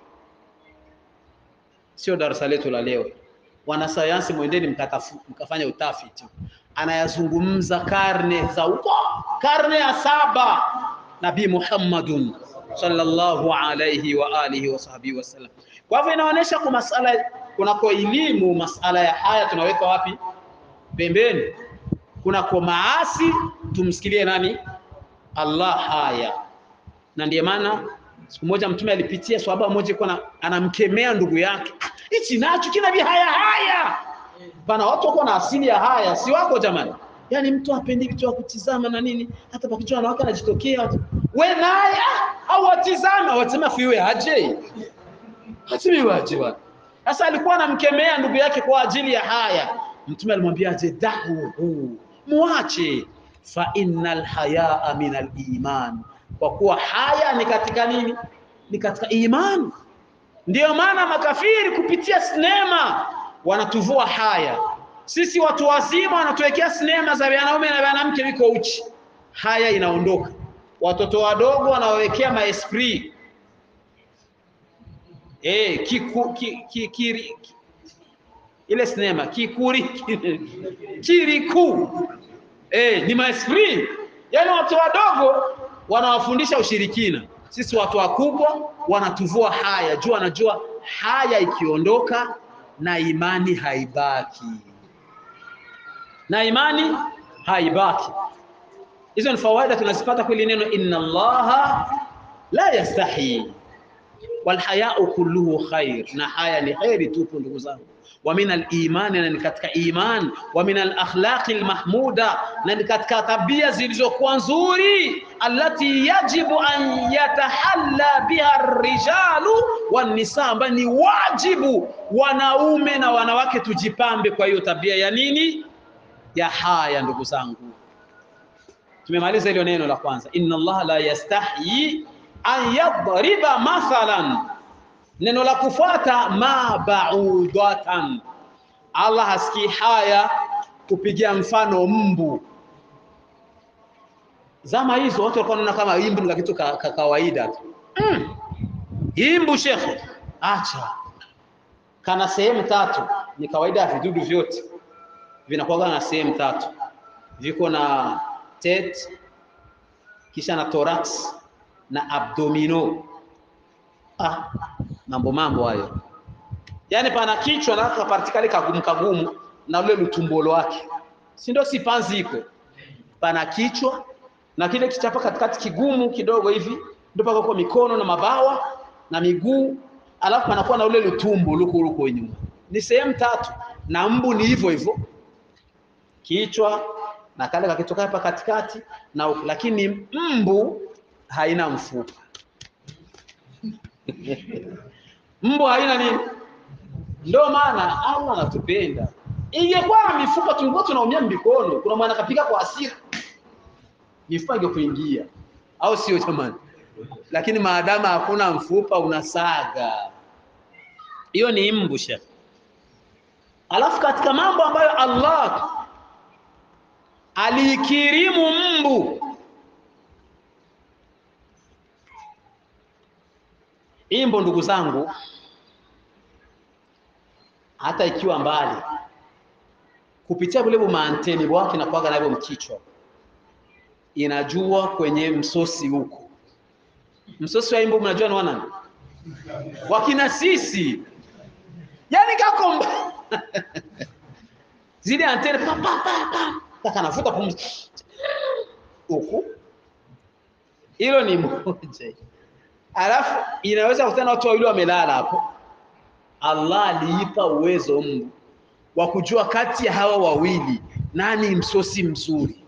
Sio darasa letu la leo. Wanasayansi mwendeni mkatafu, mkafanya utafiti. Anayazungumza karne za huko, karne ya saba, Nabii Muhammadun sallallahu alayhi wa alihi wa sahbihi wasallam. Kwa hivyo inaonyesha kwa masala kunako elimu, masala ya haya tunaweka wapi? Pembeni. Kunako maasi tumsikilie nani? Allah haya. Na ndiye maana siku moja mtume alipitia swahaba mmoja kwa anamkemea ndugu yake, hichi nacho kina bi haya haya bana. Watu wako na asili ya haya, si wako jamani? Yani mtu apendi vitu vya kutizama na nini, hata pakijua na wake anajitokea wewe naye au watizama wasema fiwe aje hatimi waje wapi? Sasa alikuwa anamkemea ndugu yake kwa ajili ya haya. Mtume alimwambia aje, dahu muache, fa innal hayaa minal iman, kwa kuwa haya ni katika nini? Ni katika iman. Ndio maana makafiri kupitia sinema wanatuvua haya. Sisi watu wazima wanatuwekea sinema za wanaume na wanawake wiko uchi, haya inaondoka. Watoto wadogo wanawekea maesprit. eh kiku, ki, ki, kiri, ile sinema kikuri kiriku eh ni maesprit, yani watu wadogo wanawafundisha ushirikina. Sisi watu wakubwa wanatuvua haya, juu anajua haya ikiondoka na imani haibaki, na imani haibaki. Hizo ni fawaida tunazipata kwa neno inna Allaha la yastahi wal haya'u kulluhu khair, na haya ni khairi tupu ndugu zangu. Wa min al-iman, na ni katika iman. Wa min al-akhlaqi al-mahmuda, na ni katika tabia zilizokuwa nzuri. Allati yajibu an yatahalla biha ar-rijalu wan-nisaa, ambayo ni wajibu wanaume na wanawake tujipambe kwa hiyo tabia ya nini? Ya haya ndugu zangu. Tumemaliza hilo neno la kwanza, inna Allaha la yastahi an yadriba mathalan. Neno la kufuata ma ba'udatan, Allah hasikii haya kupigia mfano mbu. Zama hizo watu walikuwa wanaona kama imbu ni kitu ka, ka kawaida tu. Mm. Imbu shekhe, acha. Kana sehemu tatu, ni kawaida ya vidudu vyote vinakuwa na sehemu tatu. Viko na tet, kisha na thorax na abdomino. Ah, mambo mambo hayo. Yaani pana kichwa na kapartikali kagumu kagumu na ule lutumbolo wake. Si ndio sipanzi iko? Pana kichwa na kile kichapa katikati kigumu kidogo hivi, ndio paka kwa mikono na mabawa na miguu, alafu panakuwa na ule lutumbo luko luko nyuma. Ni sehemu tatu, na mbu ni hivyo hivyo. Kichwa na kale kakitoka hapa katikati na uku, lakini mbu haina mfupa. Mbu haina nini? Ndio maana Allah anatupenda. Ingekuwa na mifupa tungekuwa tunaumia mikono. Kuna mwana kapika kwa hasira, mifupa ingekuingia, au sio jamani? Lakini maadamu hakuna mfupa unasaga, hiyo ni mbu shekhi. Alafu katika mambo ambayo Allah alikirimu mbu, imbo ndugu zangu, hata ikiwa mbali, kupitia vile maanteni wake na kwaga navyo mkichwa, inajua kwenye msosi huko. Msosi wa imbo mnajua ni wanani? Wakina sisi. Yani kako zile antene pa pa pa pa kaka nafuta pumzi huko. Hilo ni moja. Alafu inaweza kukutana watu wawili wamelala hapo. Allah aliipa uwezo mbu wa kujua kati ya hawa wawili nani msosi mzuri.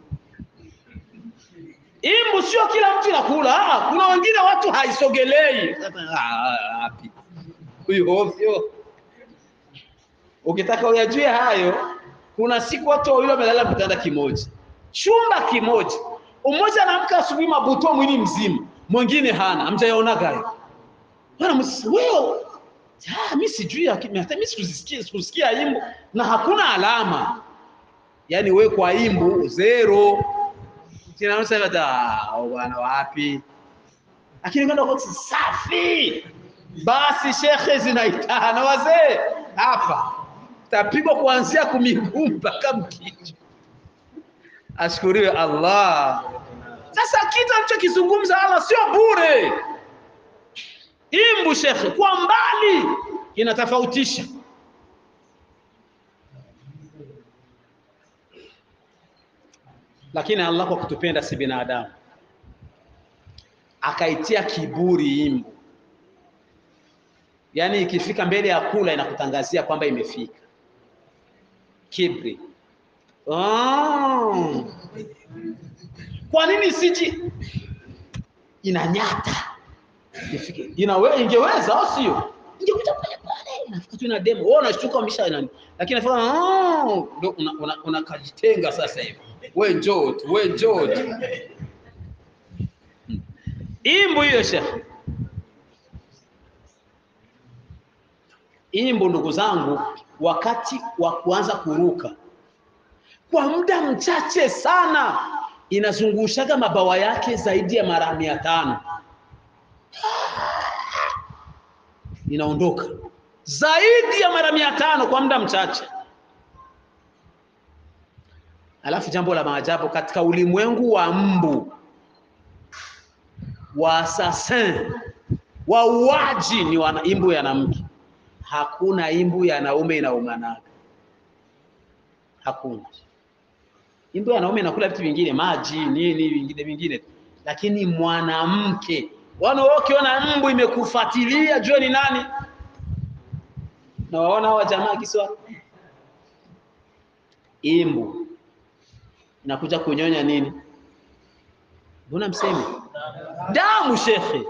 Imbu sio kila mtu anakula, ah, kuna wengine watu haisogelei. Wapi? Huyo ovyo. Ukitaka uyajue hayo, kuna siku watu wawili wamelala kitanda kimoja, chumba kimoja. Mmoja anaamka asubuhi mabuto mwili mzima, mwingine hana. Hamjaona hayo? Bwana wewe, ah, mimi sijui, hata mimi sikusikia sikusikia imbu na hakuna alama. Yaani wewe kwa imbu zero. Tena unasema da bwana wapi? Lakini kwenda kwa safi. Basi shekhe zinaitana wazee hapa. Tapigwa kuanzia kumiguu mpaka mkichwa. Ashukuriwe Allah. Sasa kitu alichokizungumza Allah sio bure. Imbu shekhe kwa mbali inatofautisha. Lakini Allah kwa kutupenda si binadamu, akaitia kiburi imbu. Yaani ikifika mbele ya kula inakutangazia kwamba imefika. Kibri. Oh. Kwa nini siji inanyata? Ifike. Inawe ingeweza au sio? Ingekuja pale pale. Inafika tu ina demo. Wewe unashtuka umesha nani? Lakini inafika oh, ndio una unakajitenga una sasa hivi. Wewe njoo tu, wewe njoo tu. Imbu hiyo shekhi. Imbu ndugu zangu, wakati wa kuanza kuruka kwa muda mchache sana inazungushaga mabawa yake zaidi ya mara mia tano. inaondoka zaidi ya mara mia tano kwa muda mchache. Alafu jambo la maajabu, katika ulimwengu wa mbu, wa assassin, wa uaji, ni wana imbu ya mwanamke. Hakuna imbu ya naume inaumanaga. Hakuna. Imbu ya naume inakula vitu vingine, maji, nini, vingine vingine. Lakini mwanamke, wana ukiona mbu imekufuatilia, jua ni nani? Na waona hawa jamaa kiswa, imbu inakuja kunyonya nini? Mbona mseme? Damu shekhe.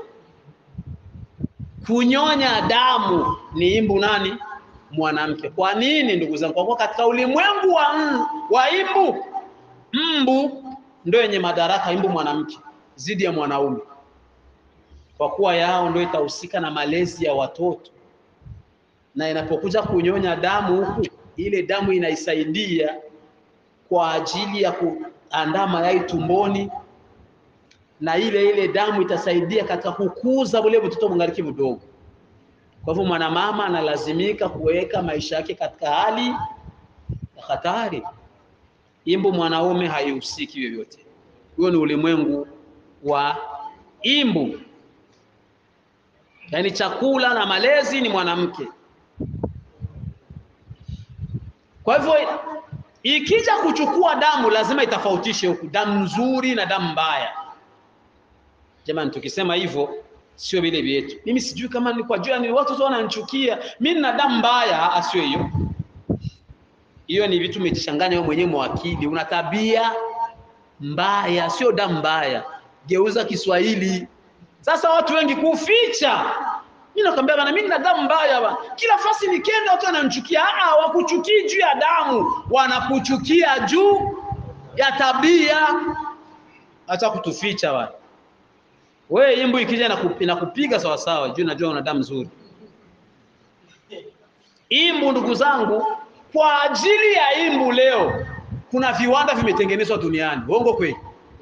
Kunyonya damu ni imbu nani? Mwanamke. Kwa nini ndugu zangu? Kwa kuwa katika ulimwengu wa, wa imbu, mbu ndio yenye madaraka, imbu mwanamke, zidi ya mwanaume. Kwa kuwa yao ndio itahusika na malezi ya watoto. Na inapokuja kunyonya damu huku, ile damu inaisaidia kwa ajili ya kuandaa mayai tumboni, na ile ile damu itasaidia katika kukuza ule mtoto mngaliki mdogo. Kwa hivyo mwanamama analazimika kuweka maisha yake katika hali ya hatari. Imbu mwanaume haihusiki vyovyote. Huo ni ulimwengu wa imbu. Yaani chakula na malezi ni mwanamke. Kwa hivyo ikija kuchukua damu lazima itafautishe huku damu nzuri na damu mbaya. Jamani, tukisema hivyo sio vile vyetu. Mimi sijui kama ni kwa jua ni watu tu wananichukia. Mimi nina damu mbaya, asio hiyo. Hiyo ni vitu umejichanganya wewe mwenyewe mwakili. Una tabia mbaya, sio damu mbaya. Geuza Kiswahili. Sasa watu wengi kuficha. Mimi nakwambia bana, mimi nina damu mbaya bana. Kila fasi nikienda watu wananichukia. Ah, wakuchukii juu ya damu, wanakuchukia juu ya tabia. Acha kutuficha bana. Wewe imbu ikija inakupiga sawa sawa, juu najua una damu nzuri. Imbu ndugu zangu, kwa ajili ya imbu leo kuna viwanda vimetengenezwa duniani. Uongo kweli?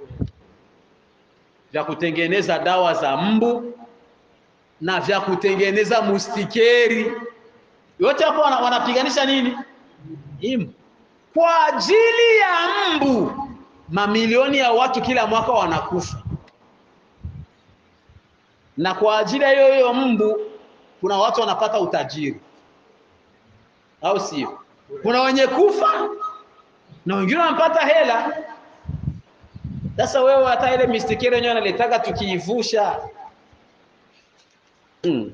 Vya kutengeneza dawa za mbu na vya kutengeneza mustikeri. Yote hapo wanapiganisha nini? Imbu. Kwa ajili ya mbu mamilioni ya watu kila mwaka wanakufa. Na kwa ajili ya hiyo hiyo mbu kuna watu wanapata utajiri. Au sio? Kuna wenye kufa na wengine wanapata hela. Sasa wewe hata ile mistikeri yenyewe analetaka tukiivusha. Hmm.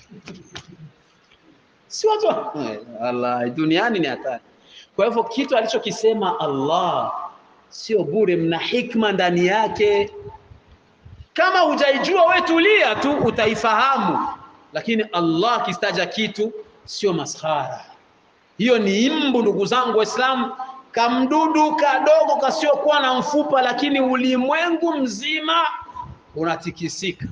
Si watu Allah, duniani ni hatari. Kwa hivyo kitu alichokisema Allah sio bure, mna hikma ndani yake. Kama hujaijua wewe tulia tu utaifahamu. Lakini Allah kistaja kitu sio maskhara. Hiyo ni imbu ndugu zangu Waislamu, kamdudu kadogo kasiokuwa na mfupa, lakini ulimwengu mzima unatikisika.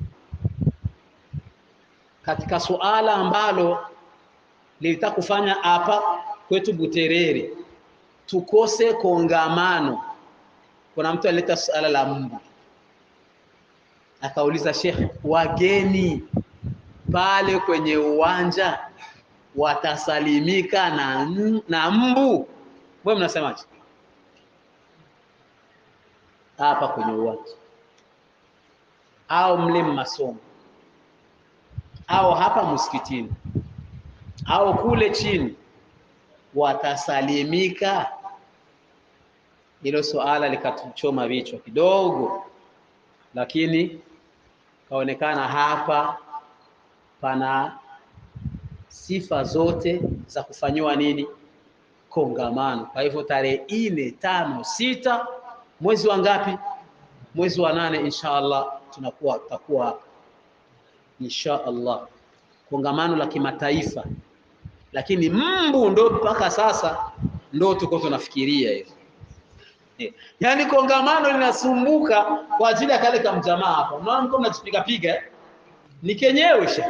Katika suala ambalo lilitaka kufanya hapa kwetu Buterere tukose kongamano, kuna mtu alileta suala la mbu. Akauliza, Sheikh, wageni pale kwenye uwanja watasalimika na, na mbu? Wewe mnasemaje? Hapa kwenye uwanja au mle masomo au hapa msikitini au kule chini watasalimika? Hilo suala likatuchoma vichwa kidogo, lakini kaonekana hapa pana sifa zote za kufanywa nini? Kongamano. Kwa hivyo tarehe nne, tano, sita mwezi wa ngapi? Mwezi wa nane inshallah tunakuwa tutakuwa hapa inshallah, kongamano la kimataifa. Lakini mbu ndo mpaka sasa ndo tuko tunafikiria hivi. Yaani kongamano linasumbuka kwa ajili ya kale kama jamaa hapa. Unaona mko mnajipiga piga, ni kenyewe sha.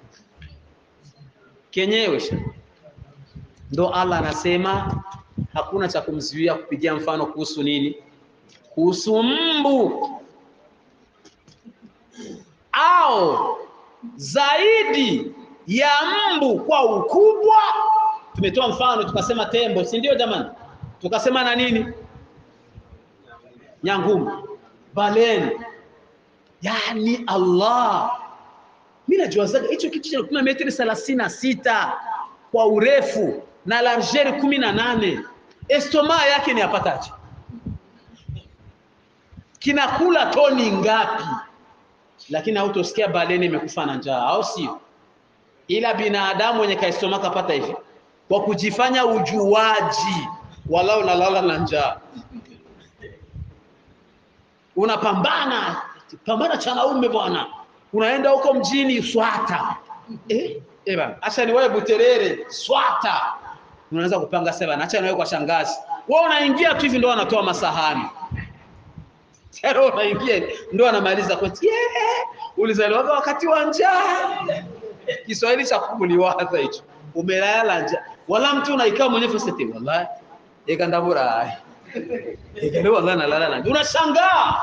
Kenyewe sha. Ndo Allah anasema hakuna cha kumzuia kupigia mfano kuhusu nini? Kuhusu mbu. Au zaidi ya mbu kwa ukubwa. Tumetoa mfano tukasema tembo, si ndio jamani? Tukasema na nini? Nyangumi, baleni. Yani Allah, mimi najua zaga hicho kitu cha kuna metri thelathini na sita kwa urefu na largeur kumi na nane. Estoma yake ni yapataje? Kinakula toni ngapi? Lakini hautosikia baleni imekufa na njaa, au sio? Ila binadamu mwenye kaistoma kapata hivi kwa kujifanya ujuaji, wala unalala na njaa. Unapambana, pambana chanaume bwana. Unaenda huko mjini Swata. Eh, eba, acha ni wewe Buterere, Swata. Unaanza kupanga sasa, acha ni wewe kwa shangazi. Wewe unaingia tu hivi ndio anatoa masahani. Sasa unaingia ndio anamaliza kwa yeah, ulizaliwa wakati wa njaa. Kiswahili cha kuliwaza hicho. Umelala njaa. Wala mtu unaikaa mwenyewe fasete wallahi. Eka ndabura. Eka leo wallahi nalala njaa. Unashangaa.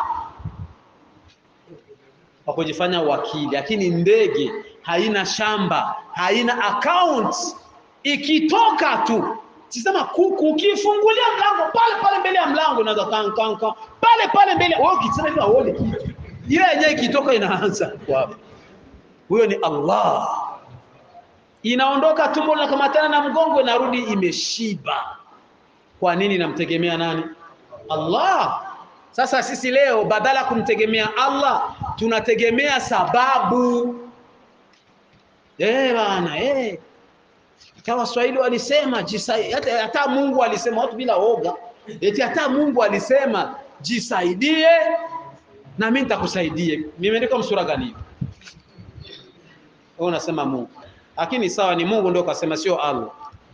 Kwa kujifanya wakili, lakini ndege haina shamba, haina account. Ikitoka tu, sisema kuku ukifungulia mlango pale pale mbele ya mlango unaanza kan kan kan pale pale mbele wewe ukisema hivi uone kitu. Ile yenyewe ikitoka inaanza kwa huyo ni Allah. Inaondoka tumbo na kamatana na mgongo inarudi imeshiba. Kwa nini namtegemea nani? Allah. Sasa sisi leo badala kumtegemea Allah tunategemea sababu. Eh bana, eh. Kama Waswahili walisema jisaidie, hata Mungu alisema watu bila oga. Eti hata Mungu alisema jisaidie na mimi nitakusaidia. Nimeandika msura gani? Wewe unasema Mungu. Lakini sawa ni Mungu ndio kasema sio Allah.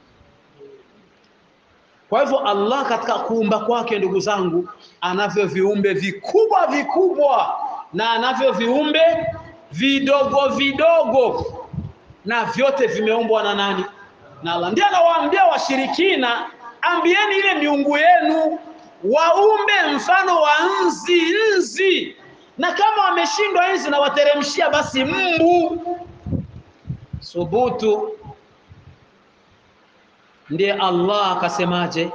Kwa hivyo Allah katika kuumba kwake ndugu zangu anavyo viumbe vikubwa vikubwa na anavyo viumbe vidogo vidogo, na vyote vimeumbwa na nani? Na Allah. Ndiye anawaambia washirikina, ambieni ile miungu yenu waumbe mfano wa nzi nzi, na kama wameshindwa nzi na wateremshia basi mbu. Subutu. Ndiye Allah akasemaje?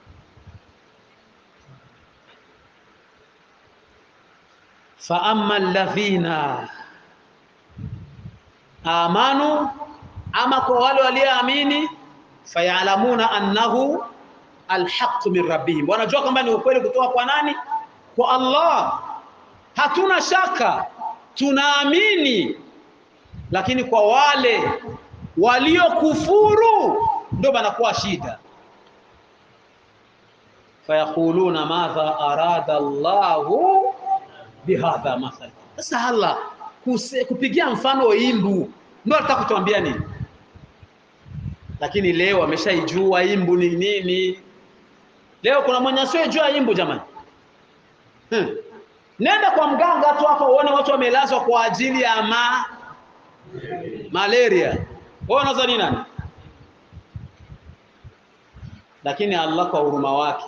Fa amma alladhina amanu, ama kwa wale walioamini, fayalamuna annahu alhaq min rabbihim, wanajua kwamba ni ukweli kutoka kwa nani? Kwa Allah. Hatuna shaka, tunaamini. Lakini kwa wale waliokufuru ndio banakuwa shida. Fayakuluna madha arada Allahu bihadha mathal. Sasa Allah kupigia mfano imbu ndio anataka kutuambia nini? Lakini leo ameshaijua imbu ni nini. Leo kuna mwenye asiyejua imbu jamani. Hmm. Nenda kwa mganga tu hapo uone watu wamelazwa kwa ajili ya ma malaria. Wewe unadhani nani? Lakini Allah kwa huruma wake,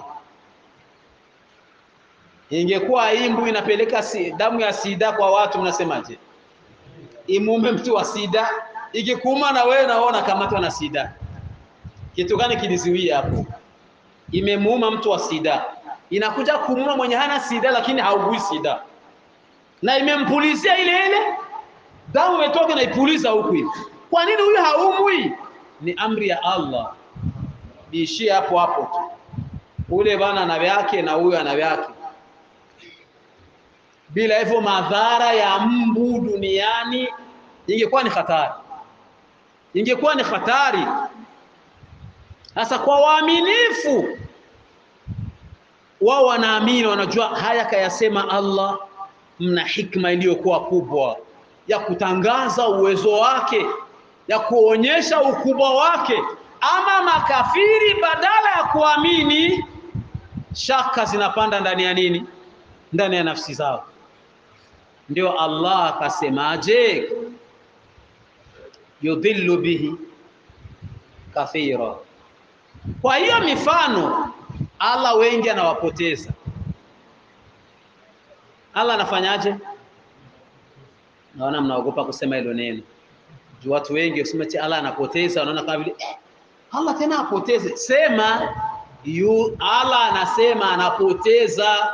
ingekuwa imbu inapeleka si, damu ya sida kwa watu, mnasemaje? Imume mtu wa sida, ikikuuma na wewe naona kamatwa na sida. Kitu gani kilizuia hapo? Imemuuma mtu wa sida, inakuja kumuuma mwenye hana sida lakini haugui sida, na imempulizia ile ile damu imetoka na ipuliza huku hivi. Kwa nini huyu haumwi? Ni amri ya Allah. Biishie hapo hapo tu. Ule bana ana vyake na huyu ana vyake. Bila hivyo madhara ya mbu duniani ingekuwa ni hatari. Ingekuwa ni hatari. Sasa kwa waaminifu, wao wanaamini, wanajua haya kayasema Allah, mna hikma iliyokuwa kubwa ya kutangaza uwezo wake, ya kuonyesha ukubwa wake. Ama makafiri badala ya kuamini, shaka zinapanda ndani ya nini? Ndani ya nafsi zao. Ndio Allah akasemaje? Yudhillu bihi kathira. Kwa hiyo mifano Allah wengi anawapoteza. Allah anafanyaje? Naona mnaogopa kusema hilo neno. Juu watu wengi wasema eti Allah anapoteza, wanaona kama vile eh, Allah tena apoteze. Sema yu Allah anasema anapoteza,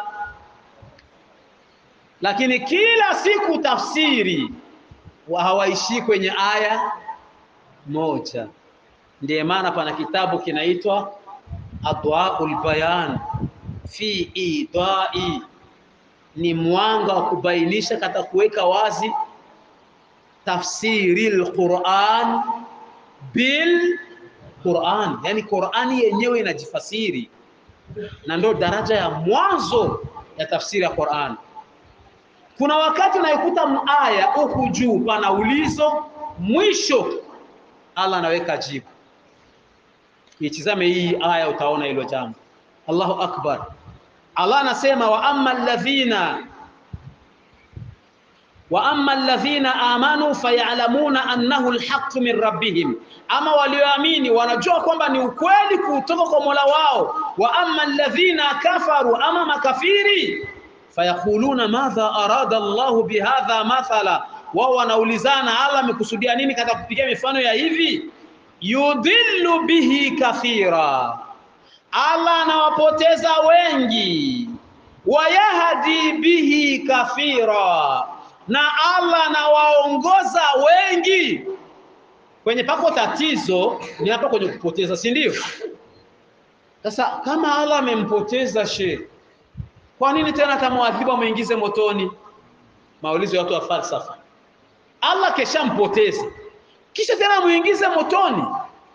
lakini kila siku tafsiri hawaishi kwenye aya moja. Ndiye maana pana kitabu kinaitwa Adwaul Bayan fi idai, ni mwanga wa kubainisha kata kuweka wazi tafsiri al-Quran bil Quran, yani Qurani yenyewe inajifasiri, na ndo daraja ya mwanzo ya tafsiri ya Qur'an. Kuna wakati unaikuta aya huku juu pana ulizo, mwisho Allah anaweka jibu. Itizame hii aya utaona hilo jambo. Allahu akbar. Allah anasema wa amma alladhina wa amma alladhina amanu fayalamuna annahu alhaq min rabbihim, ama walioamini wanajua kwamba ni ukweli kutoka kwa Mola wao. Wa amma alladhina kafaru, ama makafiri, fayakuluna madha arada Allahu bihadha mathala, wao wanaulizana Allah amekusudia nini katika kupigia mifano ya hivi. Yudhillu bihi kathira, Allah anawapoteza wengi. Wayahdi bihi kathira, na Allah anawaongoza wengi. Kwenye pako tatizo ni hapa kwenye kupoteza, si ndio? Sasa kama Allah amempoteza she, kwa nini tena atamwadhibu muingize motoni? Maulizo ya watu wa falsafa. Allah keshampoteza, kisha tena muingize motoni,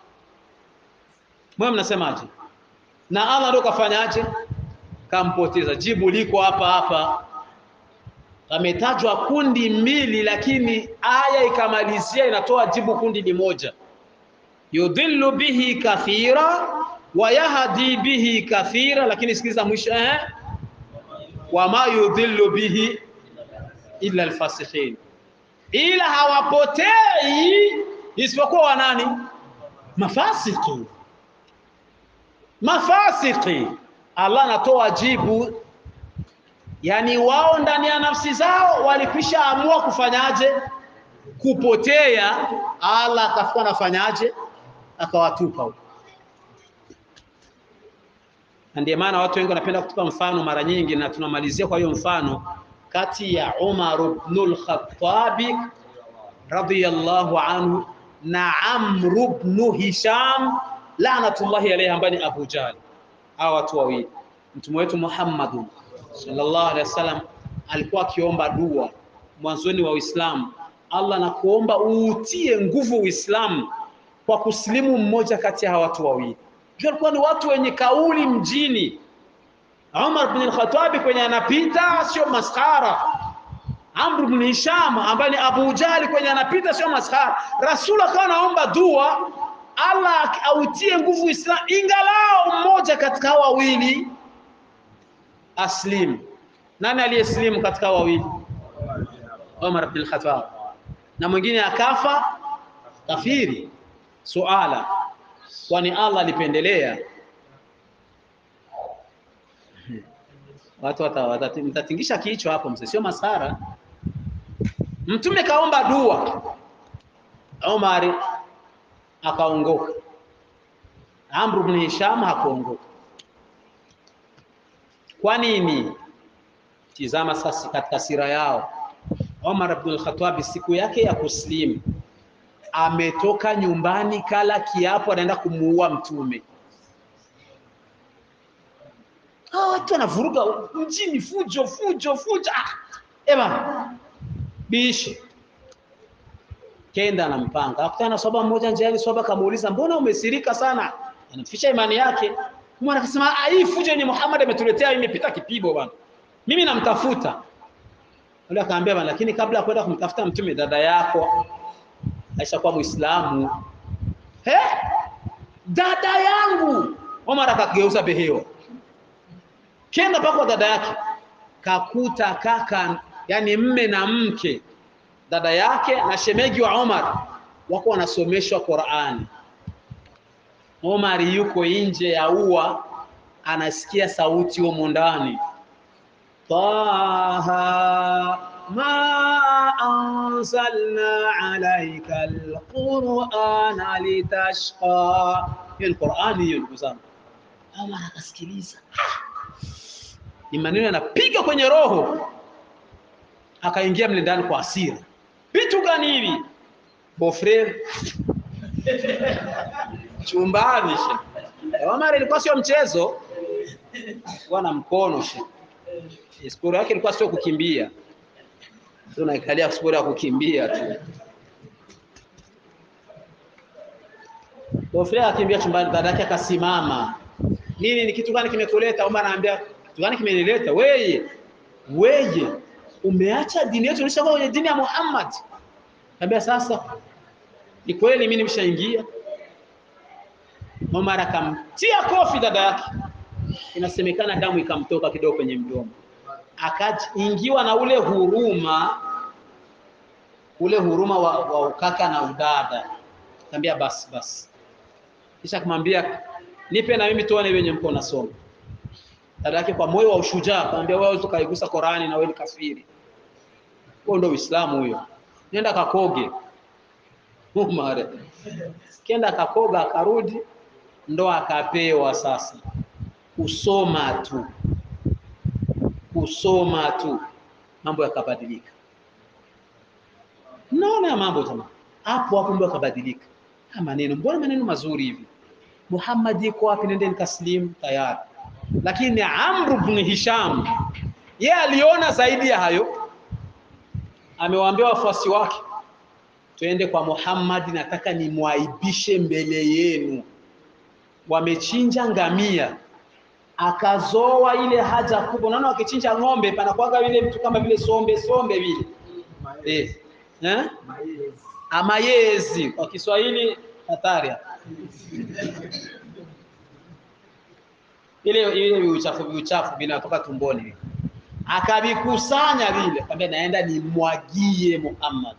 mwe mnasemaje? Na Allah ndo kafanyaje? Kampoteza. Jibu liko hapa hapa. Ametajwa kundi mbili, lakini aya ikamalizia inatoa jibu kundi limoja. Yudhillu bihi kathira wa yahdi bihi kathira, lakini sikiliza mwisho eh, wama yudhillu bihi illa alfasikhin, ila hawapotei isipokuwa wanani? Mafasiki. Mafasiki. Allah anatoa jibu, yani wao ndani ya nafsi zao walikwisha amua kufanyaje? Kupotea. Allah akafuka nafanyaje? Akawatupa huko. Ndiye maana watu wengi wanapenda kutupa mfano mara nyingi, na tunamalizia kwa hiyo mfano kati ya Umar ibn al-Khattab radiyallahu anhu na Amr ibn Hisham laanatullahi alayhi, ambaye ni Abu Jahl. Hawa watu wawili, mtume wetu Muhammad sallallahu alaihi wasallam alikuwa akiomba dua mwanzoni wa Uislamu, Allah na kuomba uutie nguvu Uislamu kwa kusilimu mmoja kati ya watu wawili. Jua alikuwa ni watu wenye kauli mjini. Umar ibn al-Khattab kwenye anapita sio maskhara. Amr ibn Hisham ambaye ni Abu Jahl kwenye anapita sio maskhara. Rasul akawa anaomba dua Allah autie nguvu Uislamu, ingalao mmoja katika hao wawili aslim. Nani aliyeslimu katika wawili? Umar ibn al-Khattab. Na mwingine akafa kafiri. Suala, kwani Allah alipendelea? Watu watatingisha kichwa hapo mzee, sio masara. Mtume kaomba dua, Umar akaongoka, Amr ibn Hisham hakuongoka. Kwa nini? Tizama sasa katika sira yao. Umar ibn al-Khattab siku yake ya kuslimu ametoka nyumbani, kala kiapo anaenda kumuua mtume. Hao watu wanavuruga mjini, fujo fujo fujo. Ah, eba bishi kenda na mpanga. Akutana na sahaba mmoja njiani, sahaba kamuuliza mbona umesirika sana? Anafisha imani yake. Umar akasema hii fujo ni Muhammad ametuletea, imepita kipibo bwana, mimi namtafuta. Yule akaambia bwana, lakini kabla ya kwenda kumtafuta mtume, dada yako Aisha kwa Muislamu. He? Dada yangu. Umar akageuza behewa, kenda pako dada yake, kakuta kaka, yani mme na mke, dada yake na shemegi wa Umar wako wanasomeshwa Qur'ani. Umar yuko nje ya ua, anasikia sauti huko ndani, Taha ma anzalna alayka alqur'ana litashqa. Hiyo ni Qur'ani hiyo ndugu zangu. Omar akasikiliza, ni maneno yanapiga kwenye roho, akaingia mle ndani kwa hasira. Vitu gani hivi? Bofre chumbani. Omar ilikuwa sio mchezo, wana mkono she. Sport yake ilikuwa sio kukimbia. Tunaikalia sport ya kukimbia tu. Bofre akimbia chumbani, dada yake akasimama. Nini, ni kitu gani kimekuleta? Omar anaambia, kitu gani kimenileta? Wewe, wewe umeacha dini yetu ulishakuwa kwenye dini ya Muhammad. Anambia sasa, ni kweli mimi nimeshaingia. Omar akamtia kofi dada yake. Inasemekana damu ikamtoka kidogo kwenye mdomo. Akaingiwa na ule huruma, ule huruma wa, wa ukaka na udada. Anambia basi basi. Kisha kumwambia, nipe na mimi tuone wenye mko nasoma. Dada yake kwa moyo wa ushujaa akamwambia, wewe ukaigusa Qur'ani na wewe ni kafiri. Huo ndio Uislamu huyo. Nenda kakoge. Umar kenda kakoga, akarudi, ndo akapewa sasa kusoma tu, kusoma tu, mambo yakabadilika. Naona mambo jamaa hapo hapo ndo yakabadilika. Maneno, mbona maneno mazuri hivi? Muhammad yuko wapi? Nendeni kaslim tayari. Lakini Amr ibn Hisham yeye aliona zaidi ya hayo. Amewaambia wafuasi wake, twende kwa Muhammad, nataka nimwaibishe mbele yenu. Wamechinja ngamia, akazoa ile haja kubwa. Unaona wakichinja ng'ombe panakuwa vile vitu kama vile sombe sombe vile. Eh. Eh? Amayezi kwa Kiswahili hatari. Ile ile uchafu uchafu vinatoka tumboni. Akavikusanya vile, akamwambia naenda nimwagie Muhammad.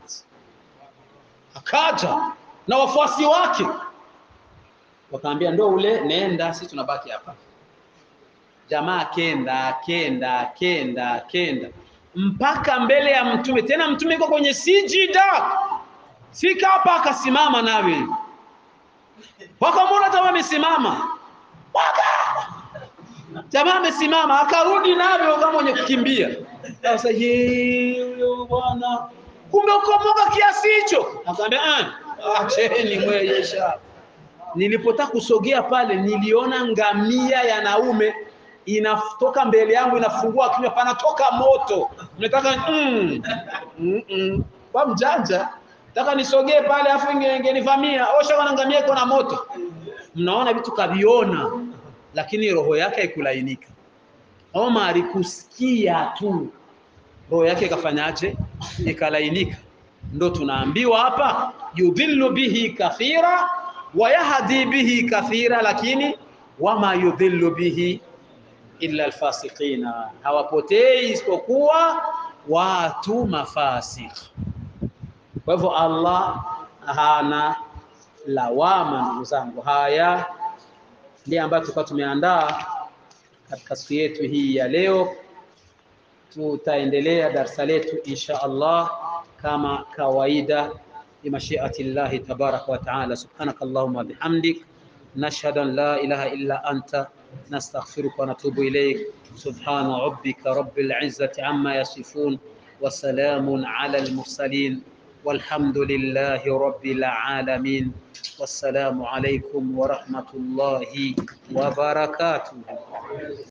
Akaja na wafuasi wake. Wakaambia ndo ule, nenda, sisi tunabaki hapa. Jamaa kenda, kenda, kenda, kenda mpaka mbele ya mtume. Tena mtume yuko kwenye sijida. Fika hapa akasimama nawe. Wakamwona jamaa amesimama. Waka! Jamaa amesimama, akarudi nawe kama mwenye kukimbia. Sasa yeye bwana, kumbe ukomoka kiasi hicho. Akamwambia, "Ah, acheni mweyesha." Nilipotaka kusogea pale, niliona ngamia ya naume inatoka mbele yangu, inafungua kinywa, panatoka moto. Nataka mm, mm, mm. Kwa mjanja nataka nisogee pale, afu ingenivamia. Osha wana ngamia iko na moto. Mnaona vitu kaviona, lakini roho yake haikulainika. Omar alikusikia tu, roho yake ikafanyaje? Ikalainika. Ndo tunaambiwa hapa, yudhillu bihi kathira wa yahdi bihi kathira, lakini wama yudhillu bihi illa alfasiqina, hawapotei isipokuwa watu mafasik. Kwa hivyo Allah hana lawama. Ndugu zangu, haya ndiyo ambayo tulikuwa tumeandaa katika siku yetu hii ya leo. Tutaendelea darasa letu insha Allah kama kawaida bimashiati llahi tabaraka wa taala. Subhanaka Allahumma bihamdik, nashhadu an la ilaha illa anta, nastaghfiruka wa natubu ilayk. Subhana rabbika rabbil izzati amma yasifun wa salamun ala al mursalin walhamdulillahi rabbil alamin. Wassalamu alaykum wa rahmatullahi wa barakatuh.